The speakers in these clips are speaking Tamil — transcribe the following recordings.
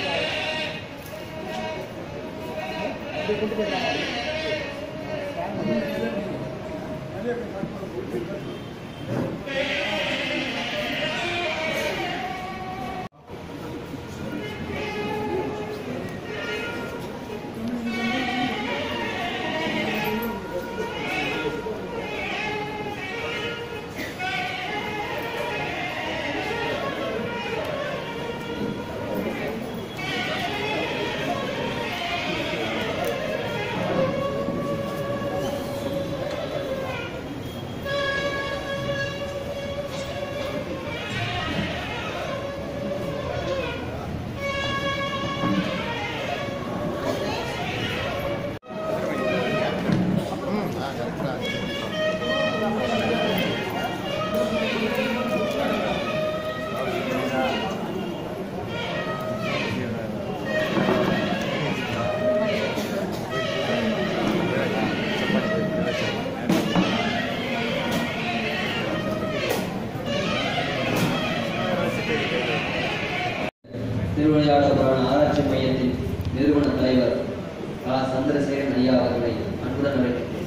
திருவிளையாடல் புராண ஆராய்ச்சி மையத்தின் நிறுவன தலைவர் சந்திரசேகரன் ஐயா அவர்களை அன்புடன் அழைக்கிறேன்.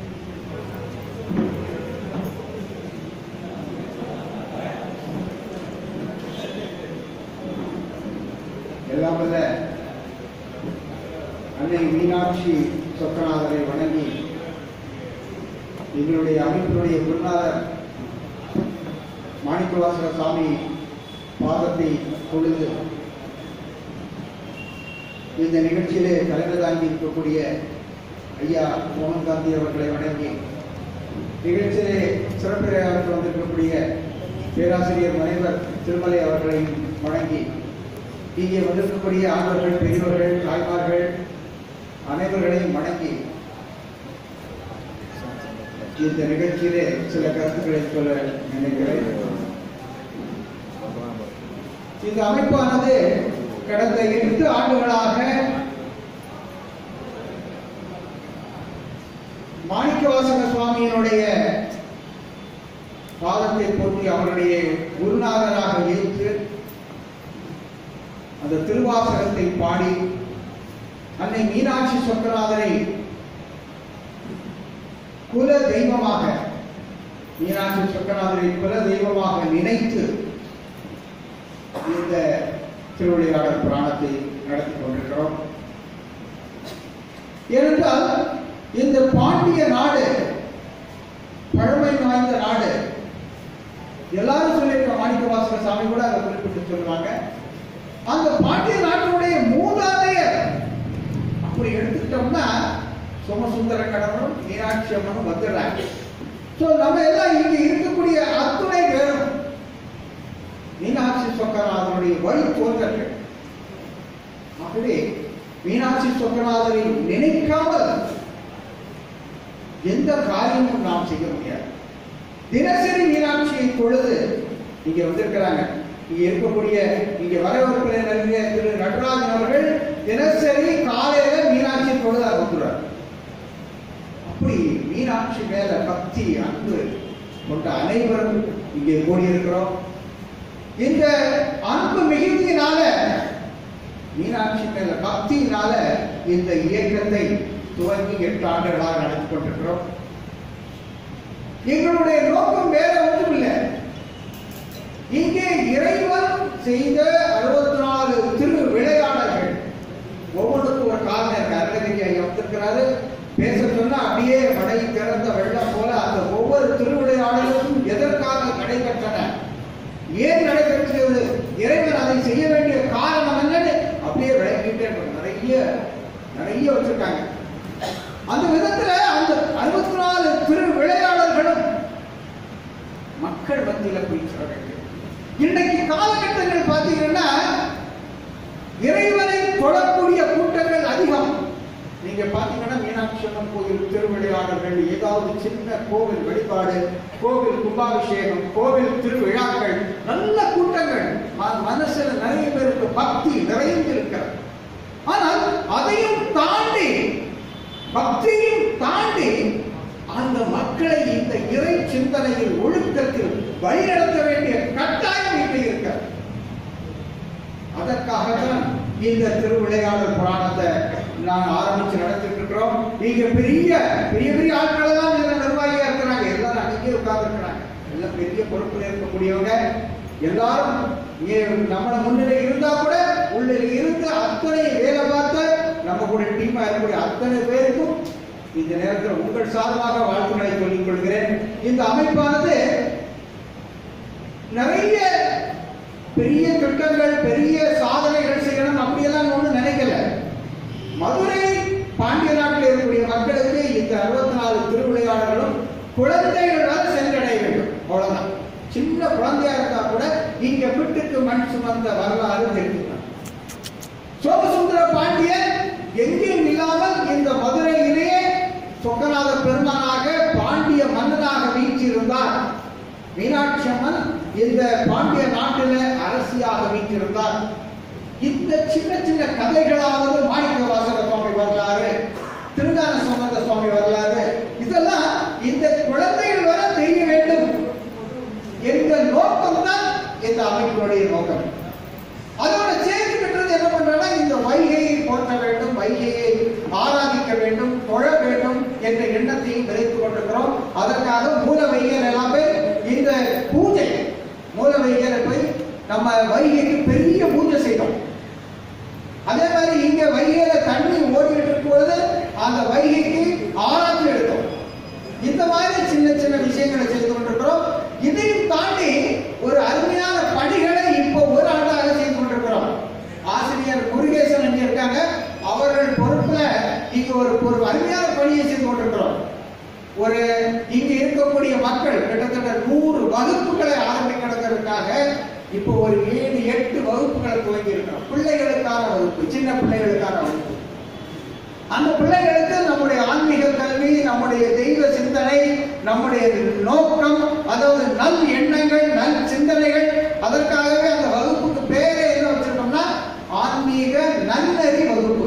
எல்லாம் வல்ல அன்னை மீனாட்சி சொக்கநாதரை வணங்கி எங்களுடைய அமைப்பினுடைய குருநாதர் மாணிக்கவாசக சாமி பாதத்தை தொழுது இந்த நிகழ்ச்சியிலே தலைமை தாங்கி இருக்கக்கூடிய ஐயா மோகன் காந்தி அவர்களை வணங்கி நிகழ்ச்சியிலே சிறப்புரையாளர்கள் வந்திருக்கக்கூடிய பேராசிரியர் முனைவர் திருமலை அவர்களை வணங்கி இங்கே வந்திருக்கக்கூடிய ஆண்வர்கள், பெரியவர்கள், தாய்மார்கள் அனைவர்களையும் வணங்கி இந்த நிகழ்ச்சியிலே சில கருத்துக்களை சொல்ல நினைக்கிறேன். இந்த அமைப்பானது கடந்த 8 ஆண்டுகளாக மாணிக்கவாசக சுவாமியினுடைய பாதத்தை போற்றி அவருடைய குருநாதராக ஏற்று அந்த திருவாசகத்தை பாடி அன்னை மீனாட்சி சொக்கநாதரை குல தெய்வமாக மீனாட்சி சொக்கநாதரை குல தெய்வமாக நினைத்து இந்த திருவிளையாடல் புராணத்தை நடத்தி கொண்டிருக்கிறோம். ஏனென்றால் இந்த பாண்டிய நாடு பழமை வாய்ந்த நாடு. எல்லாரும் சொல்லியிருக்க மாணிக்கவாசக சாமி கூட அதை குறிப்பிட்டு சொல்லுவாங்க. அந்த பாண்டிய நாட்டினுடைய மூதாதையர் அப்படி எடுத்துட்டோம்னா சோமசுந்தர கடவுளும் மீனாட்சி அம்மனும் வந்துடுறாங்க. நம்ம எல்லாம் இங்க இருக்கக்கூடிய அத்துணை பேரும் மீனாட்சி சொக்கநாதருடைய வழி தோன்றர்கள். ஆகவே மீனாட்சி சொக்கநாதரை நினைக்காமல் எந்த காரியமும் நாம் செய்ய முடியாது. தினசரி மீனாட்சியை தொழுது இங்க வந்திருக்கிறாங்க. இங்க இருக்கக்கூடிய இங்க வரவேற்புரை நல்கிய திரு நடராஜன் அவர்கள் தினசரி காலையில மீனாட்சி தொழுது வந்துடுறார். அப்படி மீனாட்சி மேல பக்தி அன்பு கொண்ட அனைவரும் இங்கே கூடியிருக்கிறோம். இந்த அன்பு மிகுதியினால மீனாட்சி மேல பக்தியினால இந்த இயக்கத்தை துவங்கி 8 ஆண்டுகளாக நடத்தி கொண்டிருக்கிறோம். எங்களுடைய நோக்கம் வேற ஒன்றும் இல்லை. இங்கே இறைவன் செய்த 64 திரு விளையாடல்கள் ஒவ்வொன்றுக்கும் ஒரு காரணம் இருக்கு. அருணகிரி ஐயா வந்திருக்கிறாரு. பேச சொன்னா அப்படியே மடை திறந்த வெள்ளம் போல அந்த ஒவ்வொரு திருவிளையாடலுக்கும் எதற்காக நடைபெற்றன, ஏன் நடைபெற்றது, இறைவன் அதை செய்ய வேண்டிய காரணம் என்னன்னு அப்படியே விளக்கிட்டே நிறைய வச்சிருக்காங்க. அந்த விதத்துல அந்த 64 திரு விளையாடல்களும் மக்கள் மத்தியில போய் சொல்ல வேண்டும். இன்னைக்கு காலகட்டங்கள் பார்த்தீங்கன்னா இறைவனை தொழக்கூடிய கூட்டங்கள் அதிகம். நீங்க பாத்தீங்கன்னா மீனாட்சி அம்மன் கோயில் திருவிளையாடல்கள், ஏதாவது சின்ன கோவில் வழிபாடு, கோவில் கும்பாபிஷேகம், கோவில் திருவிழாக்கள், நல்ல கூட்டங்கள், மனசுல நிறைய பேருக்கு பக்தி நிறைந்திருக்கிறது. ஆனால் அதையும் தாண்டி, பக்தியும் தாண்டி அந்த மக்களை இந்த இறை சிந்தனையில் ஒழுக்கத்தில் வழிநடத்த வேண்டிய கட்டாயம் இங்கே இருக்கிறது. அதற்காகத்தான் இந்த திருவிளையாடல் புராணத்தை நான் ஆரம்பிச்சு நடத்திட்டு இருக்கிறோம். இங்க பெரிய பெரிய பெரிய ஆட்கள் எல்லாம் இதுல நிர்வாகியா இருக்கிறாங்க. எல்லாரும் அங்கேயே உட்கார்ந்து இருக்கிறாங்க. எல்லாம் பெரிய பொறுப்புல இருக்கக்கூடியவங்க. எல்லாரும் நம்மள முன்னிலை இருந்தா கூட உள்ள இருந்து அத்தனை வேலை பார்த்து நம்ம கூட டீமா இருக்கக்கூடிய அத்தனை பேருக்கும் இந்த நேரத்தில் உங்கள் சார்பாக வாழ்த்துக்களை சொல்லிக் கொள்கிறேன். இந்த அமைப்பானது நிறைய பெரிய திட்டங்கள் பெரிய சாதனைகள் செய்யணும் அப்படியெல்லாம் ஒண்ணு நினைக்கல. மதுரை பாண்டிய நாட்டில் இருக்கக்கூடிய மக்களுக்கு இந்த 64 திருவிளையாடல்களும் குழந்தைகளால் சென்றடைய வேண்டும். அவ்வளவுதான். சின்ன குழந்தையா இருந்தா கூட இங்க வீட்டுக்கு மண் சுமந்த வரலாறு தெரிஞ்சுக்கலாம். சோமசுந்தர பாண்டியன் எங்கேயும் இல்லாமல் இந்த மதுரையிலேயே சொக்கநாத பெருமானாக பாண்டிய மன்னனாக வீற்றிருந்தார். மீனாட்சி அம்மன் இந்த பாண்டிய நாட்டில அரசியாக வீற்றிருந்தார். இந்த சின்ன சின்ன கதைகளாவது மாணிக்க வாசக சுவாமி வரலாறு, திருஞான சம்பந்த சுவாமி வரலாறு, இதெல்லாம் இந்த குழந்தைகள் வர தெரிய வேண்டும் என்ற நோக்கம் தான் இந்த அமைப்பினுடைய நோக்கம். அதோட சேர்த்து பெற்றது என்ன பண்றா, இந்த வைகையை போற்ற வேண்டும், வைகையை ஆராதிக்க வேண்டும், தொழ வேண்டும் என்ற எண்ணத்தையும் விதைத்துக் கொண்டிருக்கிறோம். அதற்காக மூல வைகர் எல்லாம் போய் இந்த பூஜை மூல வைகரை போய் நம்ம வைகைக்கு பெரிய பூஜை செய்தோம். அதே மாதிரி இங்க வைகையில தண்ணி ஓடிட்டு இருக்கும்போது அந்த வைகைக்கு ஆராய்ச்சி எடுத்தோம். இந்த மாதிரி சின்ன சின்ன விஷயங்களை செய்து கொண்டிருக்கிறோம். இதையும் தாண்டி ஒரு அருமையான பணிகளை இப்போ ஒரு ஆண்டாக செய்து கொண்டிருக்கிறோம். ஆசிரியர் முருகேசன் அங்கே இருக்காங்க. அவர்கள் பொறுப்புல இங்க ஒரு அருமையான பணியை செய்து கொண்டிருக்கிறோம். ஒரு இங்க இருக்கக்கூடிய மக்கள் கிட்டத்தட்ட 100 வகுப்புகளை ஆரம்பிக்கிறதுக்காக இப்போ ஒரு 7-8 வகுப்புகளை துவங்கி இருக்கிறோம். பிள்ளைகளுக்கான வகுப்பு, சின்ன பிள்ளைகளுக்கான வகுப்பு. அந்த பிள்ளைகளுக்கு நம்முடைய ஆன்மீக கல்வி, நம்முடைய தெய்வ சிந்தனை, நம்முடைய நோக்கம், அதாவது நல் எண்ணங்கள், நல் சிந்தனைகள், அதற்காகவே அந்த வகுப்புக்கு பேரே என்ன வச்சிருக்கோம்னா ஆன்மீக நன்னறி வகுப்பு.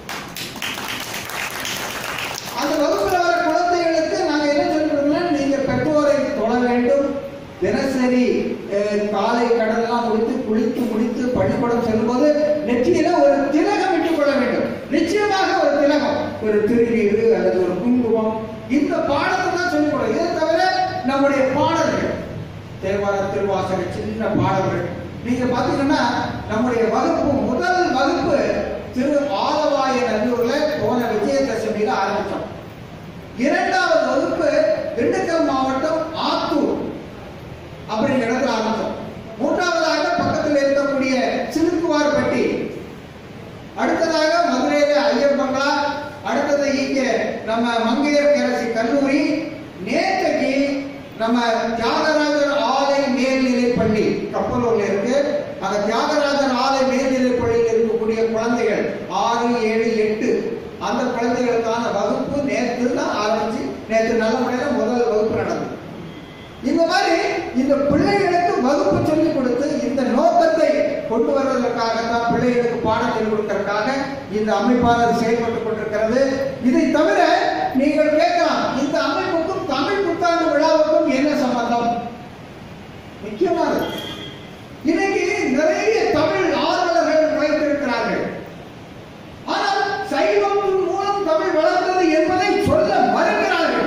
அந்த வகுப்புல வர குழந்தைகளுக்கு நாங்க என்ன சொல்லிருக்கோம்னா, நீங்க பெற்றோரை தொழ வேண்டும். தினசரி காலை கடலாம் குளித்து முடித்து பள்ளிக்கூடம் செல்லும்போது நெற்றியில ஒரு திலகம் இட்டுக் கொள்ள வேண்டும். நிச்சயமாக ஒரு திலகம், ஒரு திருநீரு அல்லது ஒரு குங்குமம், இந்த பாடத்தை தான் சொல்லிக் கொடுக்கும். இதை தவிர நம்முடைய பாடல்கள், தேவார திருவாசக சின்ன பாடல்கள் நீங்க பாத்தீங்கன்னா நம்முடைய வகுப்பு முதல் வகுப்பு திரு ஆலவாய நல்லூர்ல போன விஜயதசமியில ஆரம்பிச்சோம். 2வது வகுப்பு திண்டுக்கல் மாவட்டம் ஆத்தூர் அப்படிங்கிற இடத்துல ஆரம்பிச்சோம். 3வதாக பக்கத்தில் இருக்கக்கூடிய சிலுக்குவார்பட்டி, அடுத்ததாக மதுரையில ஐயப்பங்கா, அடுத்தது இங்க நம்ம மங்கையர்கரசி கல்லூரி, நேற்றைக்கு நம்ம தியாகராஜர் ஆலை மேல்நிலை பள்ளி கப்பலூர்ல இருக்கு. அந்த தியாகராஜர் ஆலை மேல்நிலை பள்ளியில் இருக்கக்கூடிய குழந்தைகள் 6, 7, 8 அந்த குழந்தைகளுக்கான வகுப்பு நேற்று தான் ஆரம்பிச்சு நேற்று நல்ல முறையில் முதல் வகுப்பு நடந்தது. இந்த மாதிரி இந்த பிள்ளைகளுக்கு வகுப்பு சொல்லிக் கொடுத்து இந்த நோக்கத்தை கொண்டு வருவதற்காகத்தான் பிள்ளைகளுக்கு பாடம் சொல்லிக் கொடுப்பதற்காக இந்த அமைப்பாளர் செயல்பட்டுக் கொண்டிருக்கிறது. இதை தவிர நீங்கள் கேட்கலாம், இந்த அமைப்புக்கும் தமிழ் புத்தாண்டு விழாவுக்கும் என்ன சம்பந்தம்? முக்கியமானது. இன்னைக்கு நிறைய தமிழ் ஆர்வலர்கள் வைத்திருக்கிறார்கள். ஆனால் சைவத்தின் மூலம் தமிழ் வளர்ந்தது என்பதை சொல்ல மறுக்கிறார்கள்.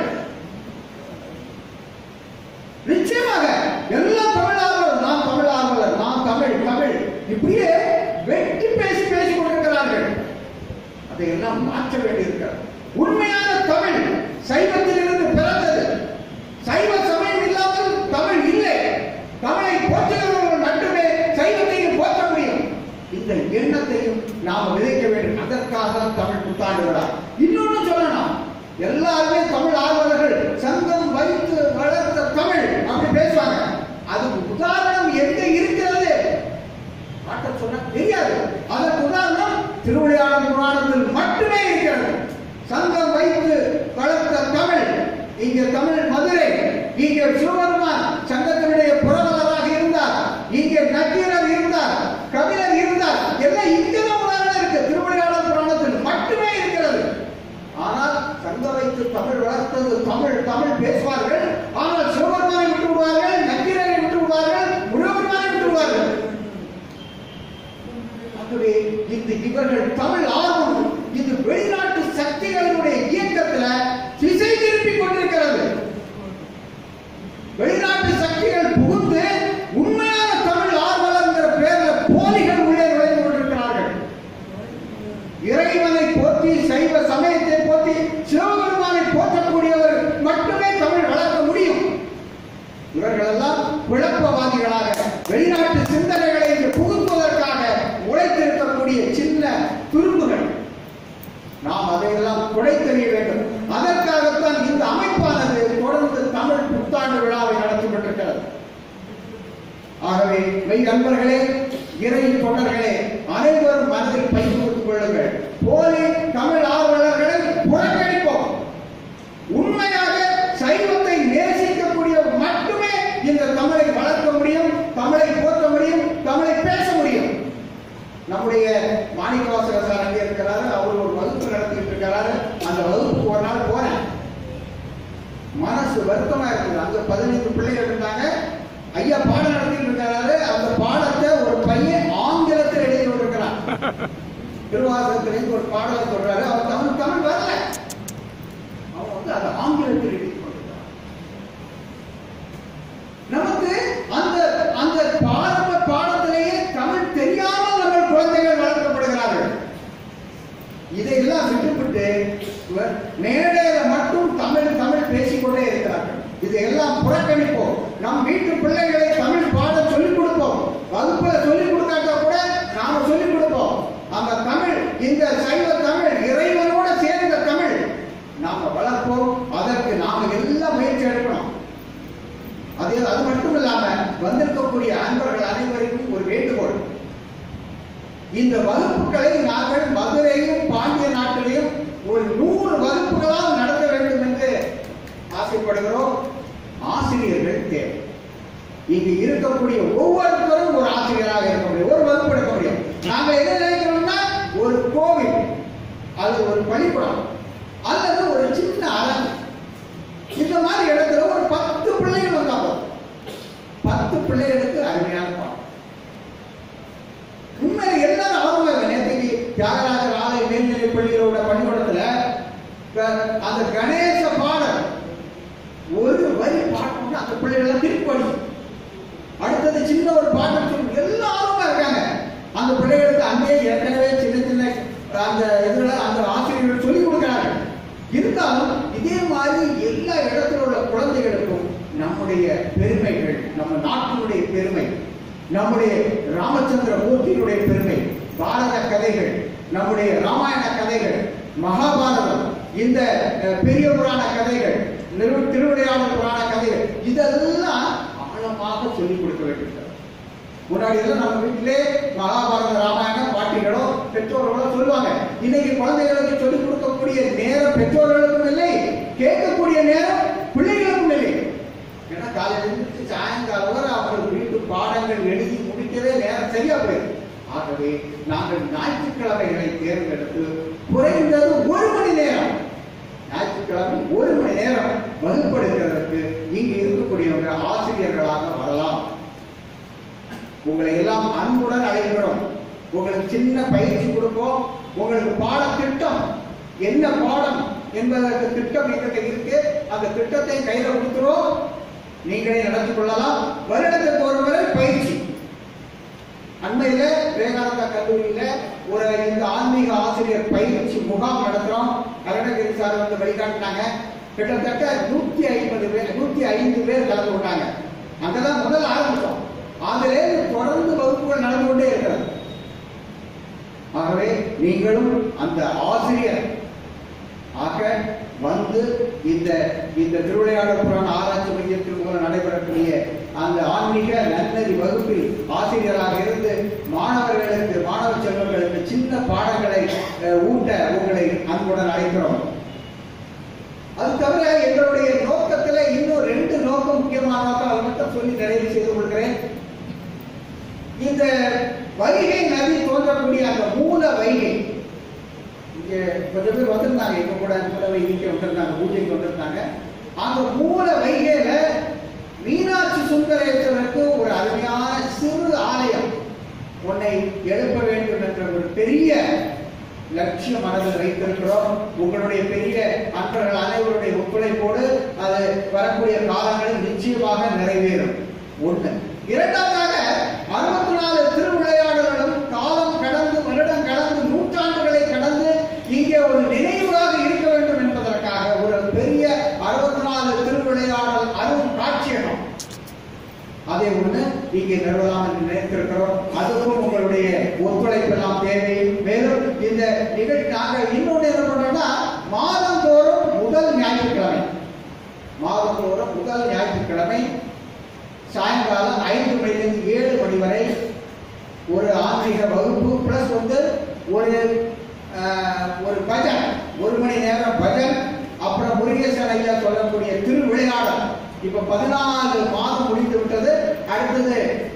நிச்சயமாக எல்லா தமிழ் ஆர்வலர், நான் தமிழ் ஆர்வலர், நான் தமிழ் தமிழ் இப்படியே வெட்டி பேசி கொண்டிருக்கிறார்கள். அதையெல்லாம் மாற்ற வேண்டியிருக்கிறது. உண்மையான தமிழ் சைவத்திலிருந்து பிறந்தது. சைவ சமயம் இல்லாமல் தமிழ் இல்லை. தமிழை போற்றுகிறவர்கள் மட்டுமே சைவத்தையும் போற்ற முடியும். இந்த எண்ணத்தையும் நாம் விதைக்க வேண்டும். அதற்காக தமிழ் புத்தாண்டு விழா. இன்னொன்னு சொல்லணும், எல்லாருமே தமிழ் ஆர்வலர்கள் சங்கம் வைத்து வளர்த்த தமிழ் அப்படி பேசுவாங்க. அது உதாரணம் எங்க இருக்கிறது காட்ட சொன்ன தெரியாது. அதற்கு உதாரணம் திருவிளையாடல் புராணத்தில் மட்டுமே இருக்கிறது. சங்கம் வைத்து வளர்த்த தமிழ், இங்க தமிழ் மதுரை, இங்க சிவபெருமான் சங்கத்தினுடைய புரவலராக இருந்தார், இங்க நக்கீரர் இருந்தார், கபிலர் இருந்தார், எல்லாம் இங்கதான் உதாரணம் இருக்கு. திருவிளையாடல் புராணத்தில் மட்டுமே இருக்கிறது. ஆனால் சங்க வைத்து தமிழ் வளர்த்தது தமிழ் தமிழ் பேசுவார்கள். ஆனால் சிவபெருமானை விட்டு விடுவார்கள், நக்கீரரை விட்டு விடுவார்கள், முருகபெருமானை விட்டு விடுவார்கள். ஆகவே இந்த இவர்கள் தமிழ் ஆர்வம் இது வெளிநாட்டு சக்திகளுடைய இயக்கத்துல திசை திருப்பி கொண்டிருக்கிறது. வெளிநாட்டு சக்திகள் புகுந்து உண்மையான தமிழ் ஆர்வலர் பேர்ல போலிகள் உள்ளே நுழைந்து கொண்டிருக்கிறார்கள். இறைவனை போற்றி சைவ சமயத்தை போற்றி சிவபெருமானை போற்றக்கூடியவர் மட்டுமே தமிழ் வளர்க்க முடியும். இவர்கள் எல்லாம் குழப்பவாதிகளாக வெளிநாட்டு சிந்தனைகளை புகுத்துவதற்காக உழைத்திருக்கக்கூடிய சின்ன துரும்புகள். நாம் அதையெல்லாம் குடைத்தெறிய வேண்டும். அதற்காகத்தான் இந்த அமைப்பானது தொடர்ந்து தமிழ் புத்தாண்டு விழாவை நடத்தி கொண்டிருக்கிறது. ஆகவே மெய் அன்பர்களே, இறை தொண்டர்களே, அனைவரும் மனதில் பயிர்த்துக் கொள்ளுங்கள். போலி தமிழ் ஆர்வலர்களை புறக்கணிப்போம். உண்மையாக சைவத்தை நேசிக்கக்கூடிய மட்டுமே இந்த தமிழை வளர்க்க முடியும், தமிழை போற்ற முடியும், தமிழை பேச முடியும். நம்முடைய மாணிக்கவாசக சார் அங்கே இருக்கிறாரு. அவர் ஒரு வகுப்பு நடத்திட்டு இருக்கிறாரு. அந்த வகுப்புக்கு ஒரு நாள் போறேன். மனசு வருத்தமா இருக்குது. அங்க 15 பிள்ளைகள் இருந்தாங்க. ஐயா பாடம் நடத்திட்டு இருக்கிறாரு. அந்த பாடத்தை ஒரு பையன் ஆங்கிலத்தில் எழுதி கொண்டிருக்கிறான். திருவாசகத்திலிருந்து ஒரு பாடலை சொல்றாரு. அவர் தமிழ் வரல. அவன் வந்து அதை ஆங்கிலத்தில் எழுதி கொண்டிருக்கிறான். நமக்கு அந்த அந்த பாடத்திலேயே தமிழ் தெரியாமல் நம்ம குழந்தைகள் வளர்க்கப்படுகிறார்கள். இதையெல்லாம் விட்டுவிட்டு மேடையில மட்டும் தமிழ் பேசிக்கொண்டே இருக்கிறார்கள். இதையெல்லாம் புறக்கணிப்போம். நம் வீட்டு பிள்ளைகளை தமிழ் பாடம் சொல்லிக் கொடுப்போம். வகுப்புல சொல்லிக் கொடுக்காட்டா கூட நாம சொல்லிக் கொடுப்போம். அந்த தமிழ், இந்த சைவ தமிழ், இறைவனோட சேர்ந்த தமிழ் நாம வளர்ப்போம். அதற்கு நாம எல்லாம் முயற்சி எடுக்கணும். அது மட்டும் இல்லாம வந்திருக்கக்கூடிய அன்பர்கள் அனைவருக்கும் ஒரு வேண்டுகோள். இந்த வகுப்புகளை நாங்கள் மதுரையும் பாண்டிய நாட்டிலையும் ஒரு 100 வகுப்புகளால் நடத்த வேண்டும் என்று ஆசைப்படுகிறோம். ஆசிரியர்கள் தேவை. இங்கு இருக்கக்கூடிய ஒவ்வொருத்தரும் ஒரு ஆசிரியராக இருக்க முடியும், ஒரு வகுப்பு எடுக்க முடியும். நாங்கள் என்ன நினைக்கிறோம்னா, ஒரு கோவில், அது ஒரு பள்ளிக்கூடம் அல்லது ஒரு சின்ன அரங்கு, இந்த மாதிரி இடத்துல ஒரு 10 பிள்ளைகள் வந்தாங்க. 10 பிள்ளைகளுக்கு அருமையான பாடம். உண்மையில எல்லாரும் ஆர்வம். நேற்றைக்கு தியாகராஜர் ஆலய மேல்நிலை பள்ளிகளோட பள்ளிக்கூடத்துல அந்த கணேச பாடல் ஒரு வரி பாட்டு அந்த பிள்ளைகள் திருப்பி படிச்சு, அடுத்தது சின்ன ஒரு பாட்டு சொல்லி எல்லாரும் இருக்காங்க. அந்த பிள்ளைகளுக்கு அங்கே ஏற்கனவே சின்ன அந்த இதுல அந்த ஆசிரியர்கள் சொல்லிக் கொடுக்கிறார்கள். இருந்தாலும் இதே மாதிரி எல்லா இடத்துல உள்ள குழந்தைகளுக்கும் நம்முடைய பெருமைகள், நம்ம நாட்டினுடைய பெருமை, நம்முடைய ராமச்சந்திர மூர்த்தியினுடைய பெருமை, பாரத கதைகள், நம்முடைய ராமாயண கதைகள், மகாபாரதம், இந்த பெரிய புராண கதைகள், திருவிளையாடல் புராண கதைகள், இதெல்லாம் ஆழமாக சொல்லிக் கொடுக்க வேண்டும். முன்னாடி எல்லாம் நம்ம வீட்டிலே மகாபாரத ராமாயணம் பாட்டிகளோ பெற்றோர்களோ சொல்லுவாங்க. இன்னைக்கு குழந்தைகளுக்கு சொல்லிக் கொடுக்கக்கூடிய நேரம் பெற்றோர்களுக்கும் இல்லை, கேட்கக்கூடிய நேரம் பிள்ளைகளுக்கும் இல்லை. ஏன்னா காலையிலிருந்து சாயங்காலம் வரை அவர்கள் வீட்டு பாடங்கள் எழுதி முடிக்கவே நேரம் சரியா போயிருக்கு. ஆகவே நாங்கள் ஞாயிற்றுக்கிழமைகளை தேர்ந்தெடுத்து குறைந்தது 1 மணி நேரம், ஞாயிற்றுக்கிழமை 1 மணி நேரம் வகுப்படுகிறதற்கு இங்கு இருக்கக்கூடியவங்க ஆசிரியர்களாக வரலாம். உங்களை எல்லாம் அன்புடன் அழைக்கிறோம். உங்களுக்கு சின்ன பயிற்சி கொடுப்போம். உங்களுக்கு பாடத்திட்டம், என்ன பாடம் என்பதற்கு திட்டம் எங்கிட்ட இருக்கு. அந்த திட்டத்தை கையில கொடுத்துரும், நீங்களே நடத்தி கொள்ளலாம். வருடத்துக்கு ஒரு முறை பயிற்சி. அண்மையில விவேகானந்தா கல்லூரியில ஒரு இந்த ஆன்மீக ஆசிரியர் பயிற்சி முகாம் நடத்துறோம். அருணகிரி சார் வந்து வழிகாட்டினாங்க. கிட்டத்தட்ட 105 பேர் கலந்து கொண்டாங்க. அங்கதான் முதல் ஆரம்பிச்சோம். அதிலே தொடர்ந்து வகுப்புகள் நடந்து கொண்டே இருக்கிறது. ஆகவே நீங்களும் அந்த ஆசிரியர் ஆக வந்து இந்த திருவிளையாடல் புராண ஆராய்ச்சி மையத்தில் மூலம் நடைபெறக்கூடிய அந்த ஆன்மீக நன்னறி வகுப்பில் ஆசிரியராக இருந்து மாணவ செல்வங்களுக்கு சின்ன பாடங்களை ஊட்ட உங்களை அன்புடன் அழைக்கிறோம். அது தவிர எங்களுடைய நோக்கத்தில் இன்னும் 2 நோக்கம் முக்கியமான நோக்கம், அதை மட்டும் சொல்லி நிறைவு செய்து கொள்கிறேன். இந்த வைகை நதி தோன்றக்கூடிய அந்த மூல வைகை, இங்க கொஞ்சம் பேர் வந்திருந்தாங்க, இப்ப கூட மூல வைகைக்கு வந்திருந்தாங்க, பூஜைக்கு வந்திருந்தாங்க. அந்த மூல வைகையில மீனாட்சி சுந்தரேஸ்வரருக்கு ஒரு அருமையான சிறு ஆலயம் ஒன்னை எழுப்ப வேண்டும் என்ற ஒரு பெரிய லட்சியம் மனதில் வைத்திருக்கிறோம். உங்களுடைய பெரிய அன்பர்கள் அனைவருடைய ஒத்துழைப்போடு அது வரக்கூடிய காலங்களில் நிச்சயமாக நிறைவேறும். ஒன்று. இரண்டாவதாக 64 திருவிளையாடல்களும் காலம் கடந்து வருடம் கடந்து நூற்றாண்டுகளை கடந்து இங்கே ஒரு நினைவாக இருக்க வேண்டும் என்பதற்காக ஒரு பெரிய 64 திருவிளையாடல் அரும் காட்சியகம் அதை ஒன்று இங்கே நிறுவலாம் என்று நினைத்திருக்கிறோம். அதுக்கும் உங்களுடைய ஒத்துழைப்பு எல்லாம் தேவை. மேலும் இந்த நிகழ்ச்சி நாங்கள் இன்னொன்று என்ன பண்றோம்னா மாதந்தோறும் முதல் ஞாயிற்றுக்கிழமை சாயங்காலம் 5 மணிலிருந்து 7 மணி வரை ஒரு ஆன்மீக வகுப்பு பிளஸ் ஒரு பஜன், 1 மணி நேரம் பஜன், அப்புறம் முருகேசன் ஐயா சொல்லக்கூடிய திருவிளையாடல். இப்ப 14 மாதம் முடிந்து விட்டது. அடுத்தது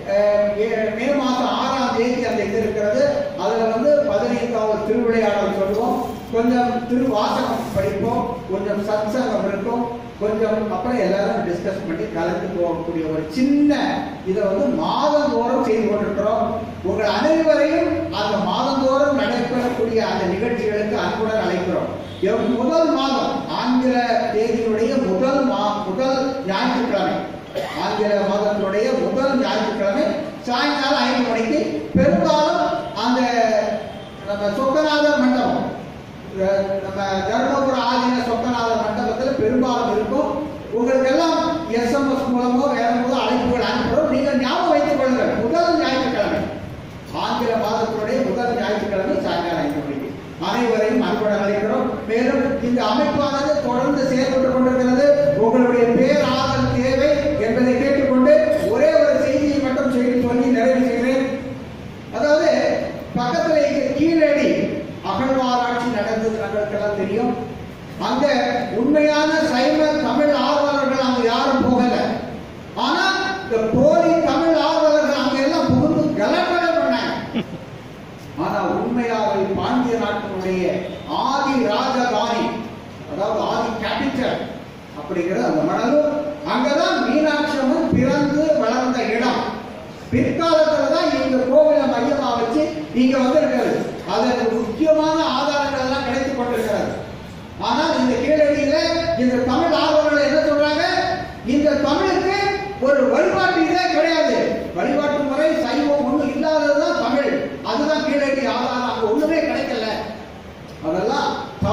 மே மாதம் 6ஆம் தேதி அந்த இது இருக்கிறது. அதுல 15வது திருவிளையாடல் சொல்லுவோம். கொஞ்சம் திருவாசகம் படிப்போம், கொஞ்சம் சத்சங்கம் இருக்கும், கொஞ்சம் அப்புறம் எல்லாரும் டிஸ்கஸ் பண்ணி கலந்து போகக்கூடிய ஒரு சின்ன இதை மாதந்தோறும் செய்து கொண்டிருக்கிறோம். உங்கள் அனைவரையும் அந்த மாதந்தோறும் நடைபெறக்கூடிய அந்த நிகழ்ச்சிகளுக்கு அன்புடன் அழைக்கிறோம். முதல் மாதம் ஆங்கில தேதியுடைய முதல் ஞாயிற்றுக்கிழமை, ஆங்கில மாதத்தினுடைய முதல் ஞாயிற்றுக்கிழமை சாயங்காலம் 5 மணிக்கு பெரும்பாலும் அந்த நம்ம சொக்கநாதர் மண்டபம், நம்ம தர்மபுரம் ஆதீன சொக்கநாதர் மண்டபத்தில் பெரும்பாலும் இருக்கும். உங்களுக்கு எல்லாம் SMS மூலமோ வேற மூலம் அழைப்புகள் அனுப்புகிறோம். நீங்கள் ஞாபகம் வைத்துக் கொள்ளுங்கள். முதல் ஞாயிற்றுக்கிழமை, ஆங்கில மாதத்தினுடைய முதல் ஞாயிற்றுக்கிழமை சாயங்காலம் 5 மணிக்கு அனைவரையும் அன்புடன் அழைக்கிறோம். மேலும் இந்த அமைப்பானது தொடர்ந்து செயல்பட்டுக் கொண்டிருக்கிறது. உங்களுடைய பேராதல் தேவை என்பதை கேட்டுக்கொண்டு ஒரே ஒரு செய்தியை மட்டும் சொல்லி நிறைவு செய்கிறேன். அதாவது பக்கத்தில் இங்கே கீழடி அகழ்வாராய்ச்சி நடந்தது நம்மளுக்கெல்லாம் தெரியும். அங்க உண்மையான சைவ தமிழ் ஆர்வலர்கள் அங்க யாரும் போகல. ஆனா இந்த போலி தமிழ் ஆர்வலர்கள் அங்க எல்லாம் புகுந்து கலவரம் பண்ணாங்க. ஆனா உண்மையாவை பாண்டிய நாட்டினுடைய ஆதி ராஜதானி, அதாவது ஆதி கேபிட்டல் அப்படிங்கிற அந்த மணலும் அங்கதான் மீனாட்சி அம்மன் பிறந்து வளர்ந்த இடம். பிற்காலத்துல தான் இந்த கோவிலை மையமா வச்சு இங்க வந்திருக்கிறது. அதற்கு முக்கியமான ஆதாரங்கள் எல்லாம் கிடைத்துக் கொண்டிருக்கிறது. ஆனால் இந்த கீழடியில இந்த தமிழ் ஆர்வலர்கள் என்ன சொல்றாங்க, இந்த தமிழுக்கு ஒரு வழிபாட்டு இதே கிடையாது, வழிபாட்டு முறை சைவம் ஒண்ணு இல்லாததுதான் தமிழ், அதுதான் கீழடி ஆதாரம், அங்க ஒண்ணுமே கிடைக்கல. அதெல்லாம்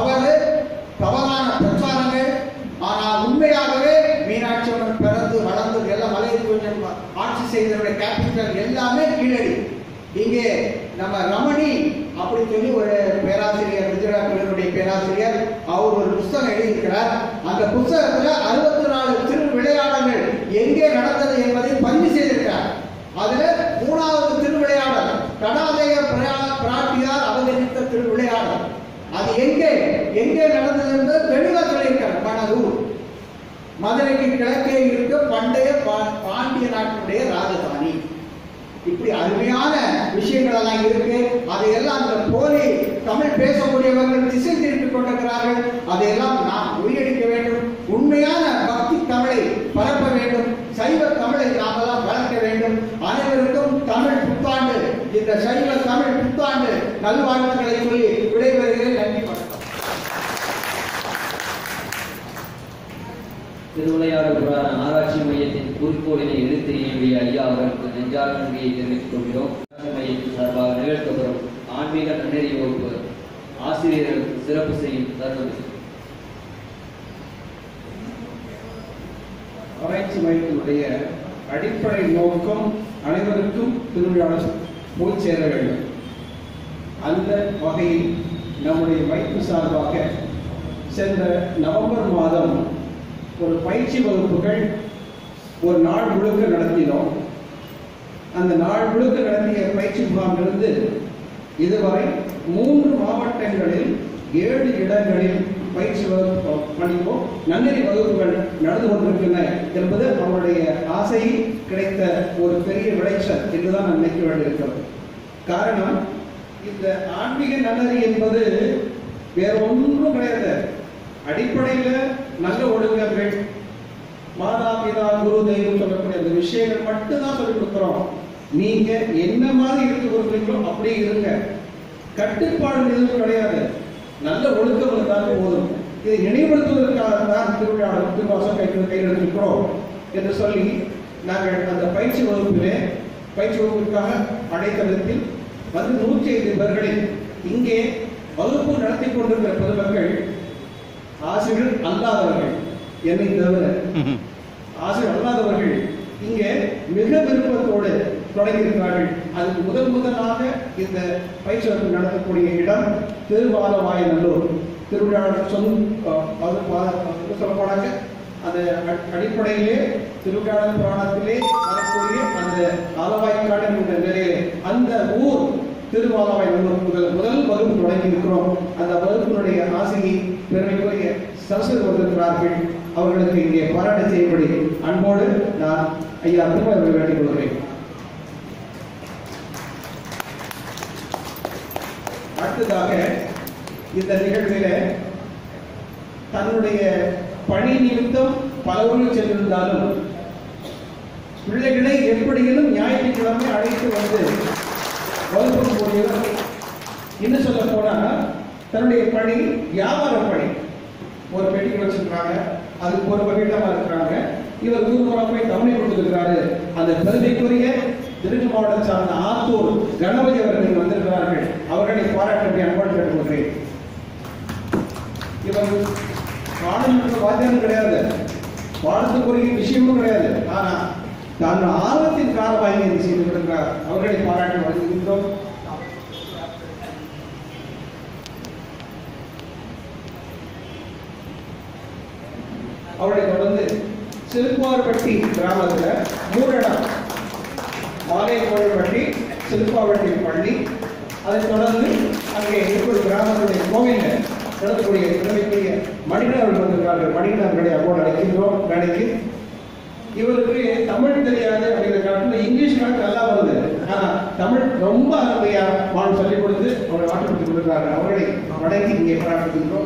தவறான பிரச்சாரங்கள். ஆனால் உண்மையாகவே மீனாட்சி அம்மன் பிறந்து வளர்ந்தது எல்லாம் மலையில் கொஞ்சம் ஆட்சி செய்தவருடைய கேபிட்டல் எல்லாமே கீழடி. இங்கே நம்ம ரமணி அப்படி சொல்லி ஒரு பேராசிரியர், விஜயராஜனுடைய பேராசிரியர், அவர் ஒரு புத்தகம் எழுதியிருக்கிறார். அந்த புத்தகத்துல 64 திருவிளையாடல்கள் எங்கே நடந்தது என்பதை பதிவு செய்திருக்கிறார். அதுல 3வது திருவிளையாடல் கடாதேய பிராட்டியார் அவதரித்த திருவிளையாடல், அது எங்கே நடந்தது என்று தெளிவாக சொல்லியிருக்கார். மணலூர், மதுரைக்கு கிழக்கே இருக்க பண்டைய பாண்டிய நாட்டினுடைய ராஜதானி. இப்படி அருமையான விஷயங்கள் எல்லாம் இருக்கு. அதையெல்லாம் அந்த போலி தமிழ் பேசக்கூடியவர்கள் திசை திருப்பிக் கொண்டிருக்கிறார்கள். அதையெல்லாம் நாம் முறியடிக்க வேண்டும். உண்மையான பக்தி தமிழை பரப்ப வேண்டும். சைவ தமிழை நாமெல்லாம் வளர்க்க வேண்டும். அனைவருக்கும் தமிழ் புத்தாண்டு, இந்த சைவ தமிழ் புத்தாண்டு நல்வாழ்த்துக்களை சொல்லி விடைபெறுகிறேன். நன்றி, வணக்கம். திருவிளையாடல் புராண ஆராய்ச்சி மையத்தின் குறிக்கோளினை எடுத்து இயம்பிய ஐயா அவர்களுக்கு நெஞ்சார்ந்த நன்றியை தெரிவித்துக் கொள்கிறோம். மையத்தின் சார்பாக நிகழ்த்தப்படும் ஆன்மீக நன்னெறி வகுப்பு ஆசிரியர்கள் சிறப்பு செய்யும் தருணம். ஆராய்ச்சி மையத்தினுடைய அடிப்படை நோக்கம் அனைவருக்கும் திருவிளையாடல் போய் சேர வேண்டும். அந்த வகையில் நம்முடைய மையத்து சார்பாக சென்ற நவம்பர் மாதம் ஒரு பயிற்சி வகுப்புகள் ஒரு நாள் முழுக்க நடத்தினோம். அந்த நாள் முழுக்க நடத்திய பயிற்சி முகாமிலிருந்து இதுவரை 3 மாவட்டங்களில் 7 இடங்களில் பயிற்சி வகுப்பு பண்ணிப்போம். நன்னெறி வகுப்புகள் நடந்து கொண்டிருக்கின்றன என்பது அவருடைய ஆசையில் கிடைத்த ஒரு பெரிய விளைச்சல் என்றுதான் நான் நினைக்க வேண்டியிருக்கிறது. காரணம், இந்த ஆன்மீக நன்னெறி என்பது வேற ஒன்றும் கிடையாது. அடிப்படையில் நல்ல ஒழுக்கங்கள், மாதா பிதா குரு தெய்வம் சொல்லக்கூடிய அந்த விஷயங்கள் மட்டும்தான் சொல்லிக் கொடுக்குறோம். நீங்க என்ன மாதிரி இருக்கு கொடுக்குறீங்களோ அப்படியே இருங்க. கட்டுப்பாடு எதுவும் கிடையாது. நல்ல ஒழுக்கம் இருந்தாலும் போதும். இதை நினைவுபடுத்துவதற்காக தான் திருவாசம் கையெழுத்திருக்கிறோம் என்று சொல்லி நாங்கள் அந்த பயிற்சி வகுப்பிற்காக அடைத்தளத்தில் வந்து 105 பேர்களில் இங்கே வகுப்பு நடத்தி கொண்டிருக்கிற பொதுமக்கள் ஆசிரியர் அல்லாதவர்கள், என்னை தவிர ஆசிரியர் அல்லாதவர்கள் இங்கே மிக விருப்பத்தோடு தொடங்கியிருக்கிறார்கள். அதுக்கு முதலாக இந்த பயிற்சி வகுப்பு நடத்தக்கூடிய இடம் திருவாலவாயநல்லூர். திருவிழாவில் சொல்லப்போனாங்க அந்த அடிப்படையிலே திருவிழாவின் புராணத்திலே வரக்கூடிய அந்த ஆலவாய்க்காடு என்ற நிலையிலே அந்த ஊர் திருவாலவாயநல்லூர் முதல் வகுப்பு தொடங்கி இருக்கிறோம். அந்த வகுப்பினுடைய ஆசிரியை பெருமைக்குரிய சரஸ்வதி வந்திருக்கிறார்கள். அவர்களுக்கு இங்கே பாராட்டு செய்யப்படி அன்போடு நான் ஐயா திருமணம் வேண்டிக் கொள்கிறேன். அடுத்ததாக இந்த நிகழ்வில தன்னுடைய பணி நிமித்தம் பல ஊரில் சென்றிருந்தாலும் பிள்ளைகளை எப்படியும் ஞாயிற்றுக்கிழமை அழைத்து வந்து வகுப்பு போடுகிறார். இன்னும் சொல்ல போனா தன்னுடைய பணி வியாபார பணி. ஒரு பெட்டி வச்சிருக்காங்க, அதுக்கு ஒரு வகையிடமா இருக்கிறாங்க. இவர் ஊர்வலம் போய் தமிழை கொடுத்திருக்கிறாரு. அந்த பெருமைக்குரிய திருச்சி மாவட்டம் சார்ந்த ஆத்தூர் கணபதி அவர்கள் வந்திருக்கிறார்கள். அவர்களை பாராட்ட அன்போடு கேட்டுக்கொள்கிறேன். இவர் பாடலுக்கு வாத்தியம் கிடையாது, பாடத்துக்குரிய விஷயமும் கிடையாது. ஆனா தான் ஆர்வத்தின் காரணமாக இதை செய்து விடுகிறார். அவர்களை பாராட்ட வழங்குகின்றோம். அவரை தொடர்ந்து சிலுப்பார்பட்டி கிராமத்தில் மூடடம் மாலைக்கோவில்பட்டி சிலுப்பாவட்டி பள்ளி, அதைத் தொடர்ந்து அங்கே இருக்கிற கிராமத்துடைய கோவிலில் நடத்தக்கூடிய திறமைக்குரிய மணிகண்டன் அவர்கள் வந்திருக்கிறார்கள். மணிகண்டன் அவர்களை அப்போது அழைக்கின்றோம் வேலைக்கு. இவருக்கு தமிழ் தெரியாது அப்படிங்கிற காலத்தில் இங்கிலீஷ் கணக்கு நல்லா வருது. ஆனால் தமிழ் ரொம்ப அருமையா மாணவன் சொல்லிக் கொடுத்து அவரை ஆட்டுப்படுத்திக் கொண்டிருக்கிறார்கள். அவர்களை வணங்கி இங்கே பாராட்டுகின்றோம்.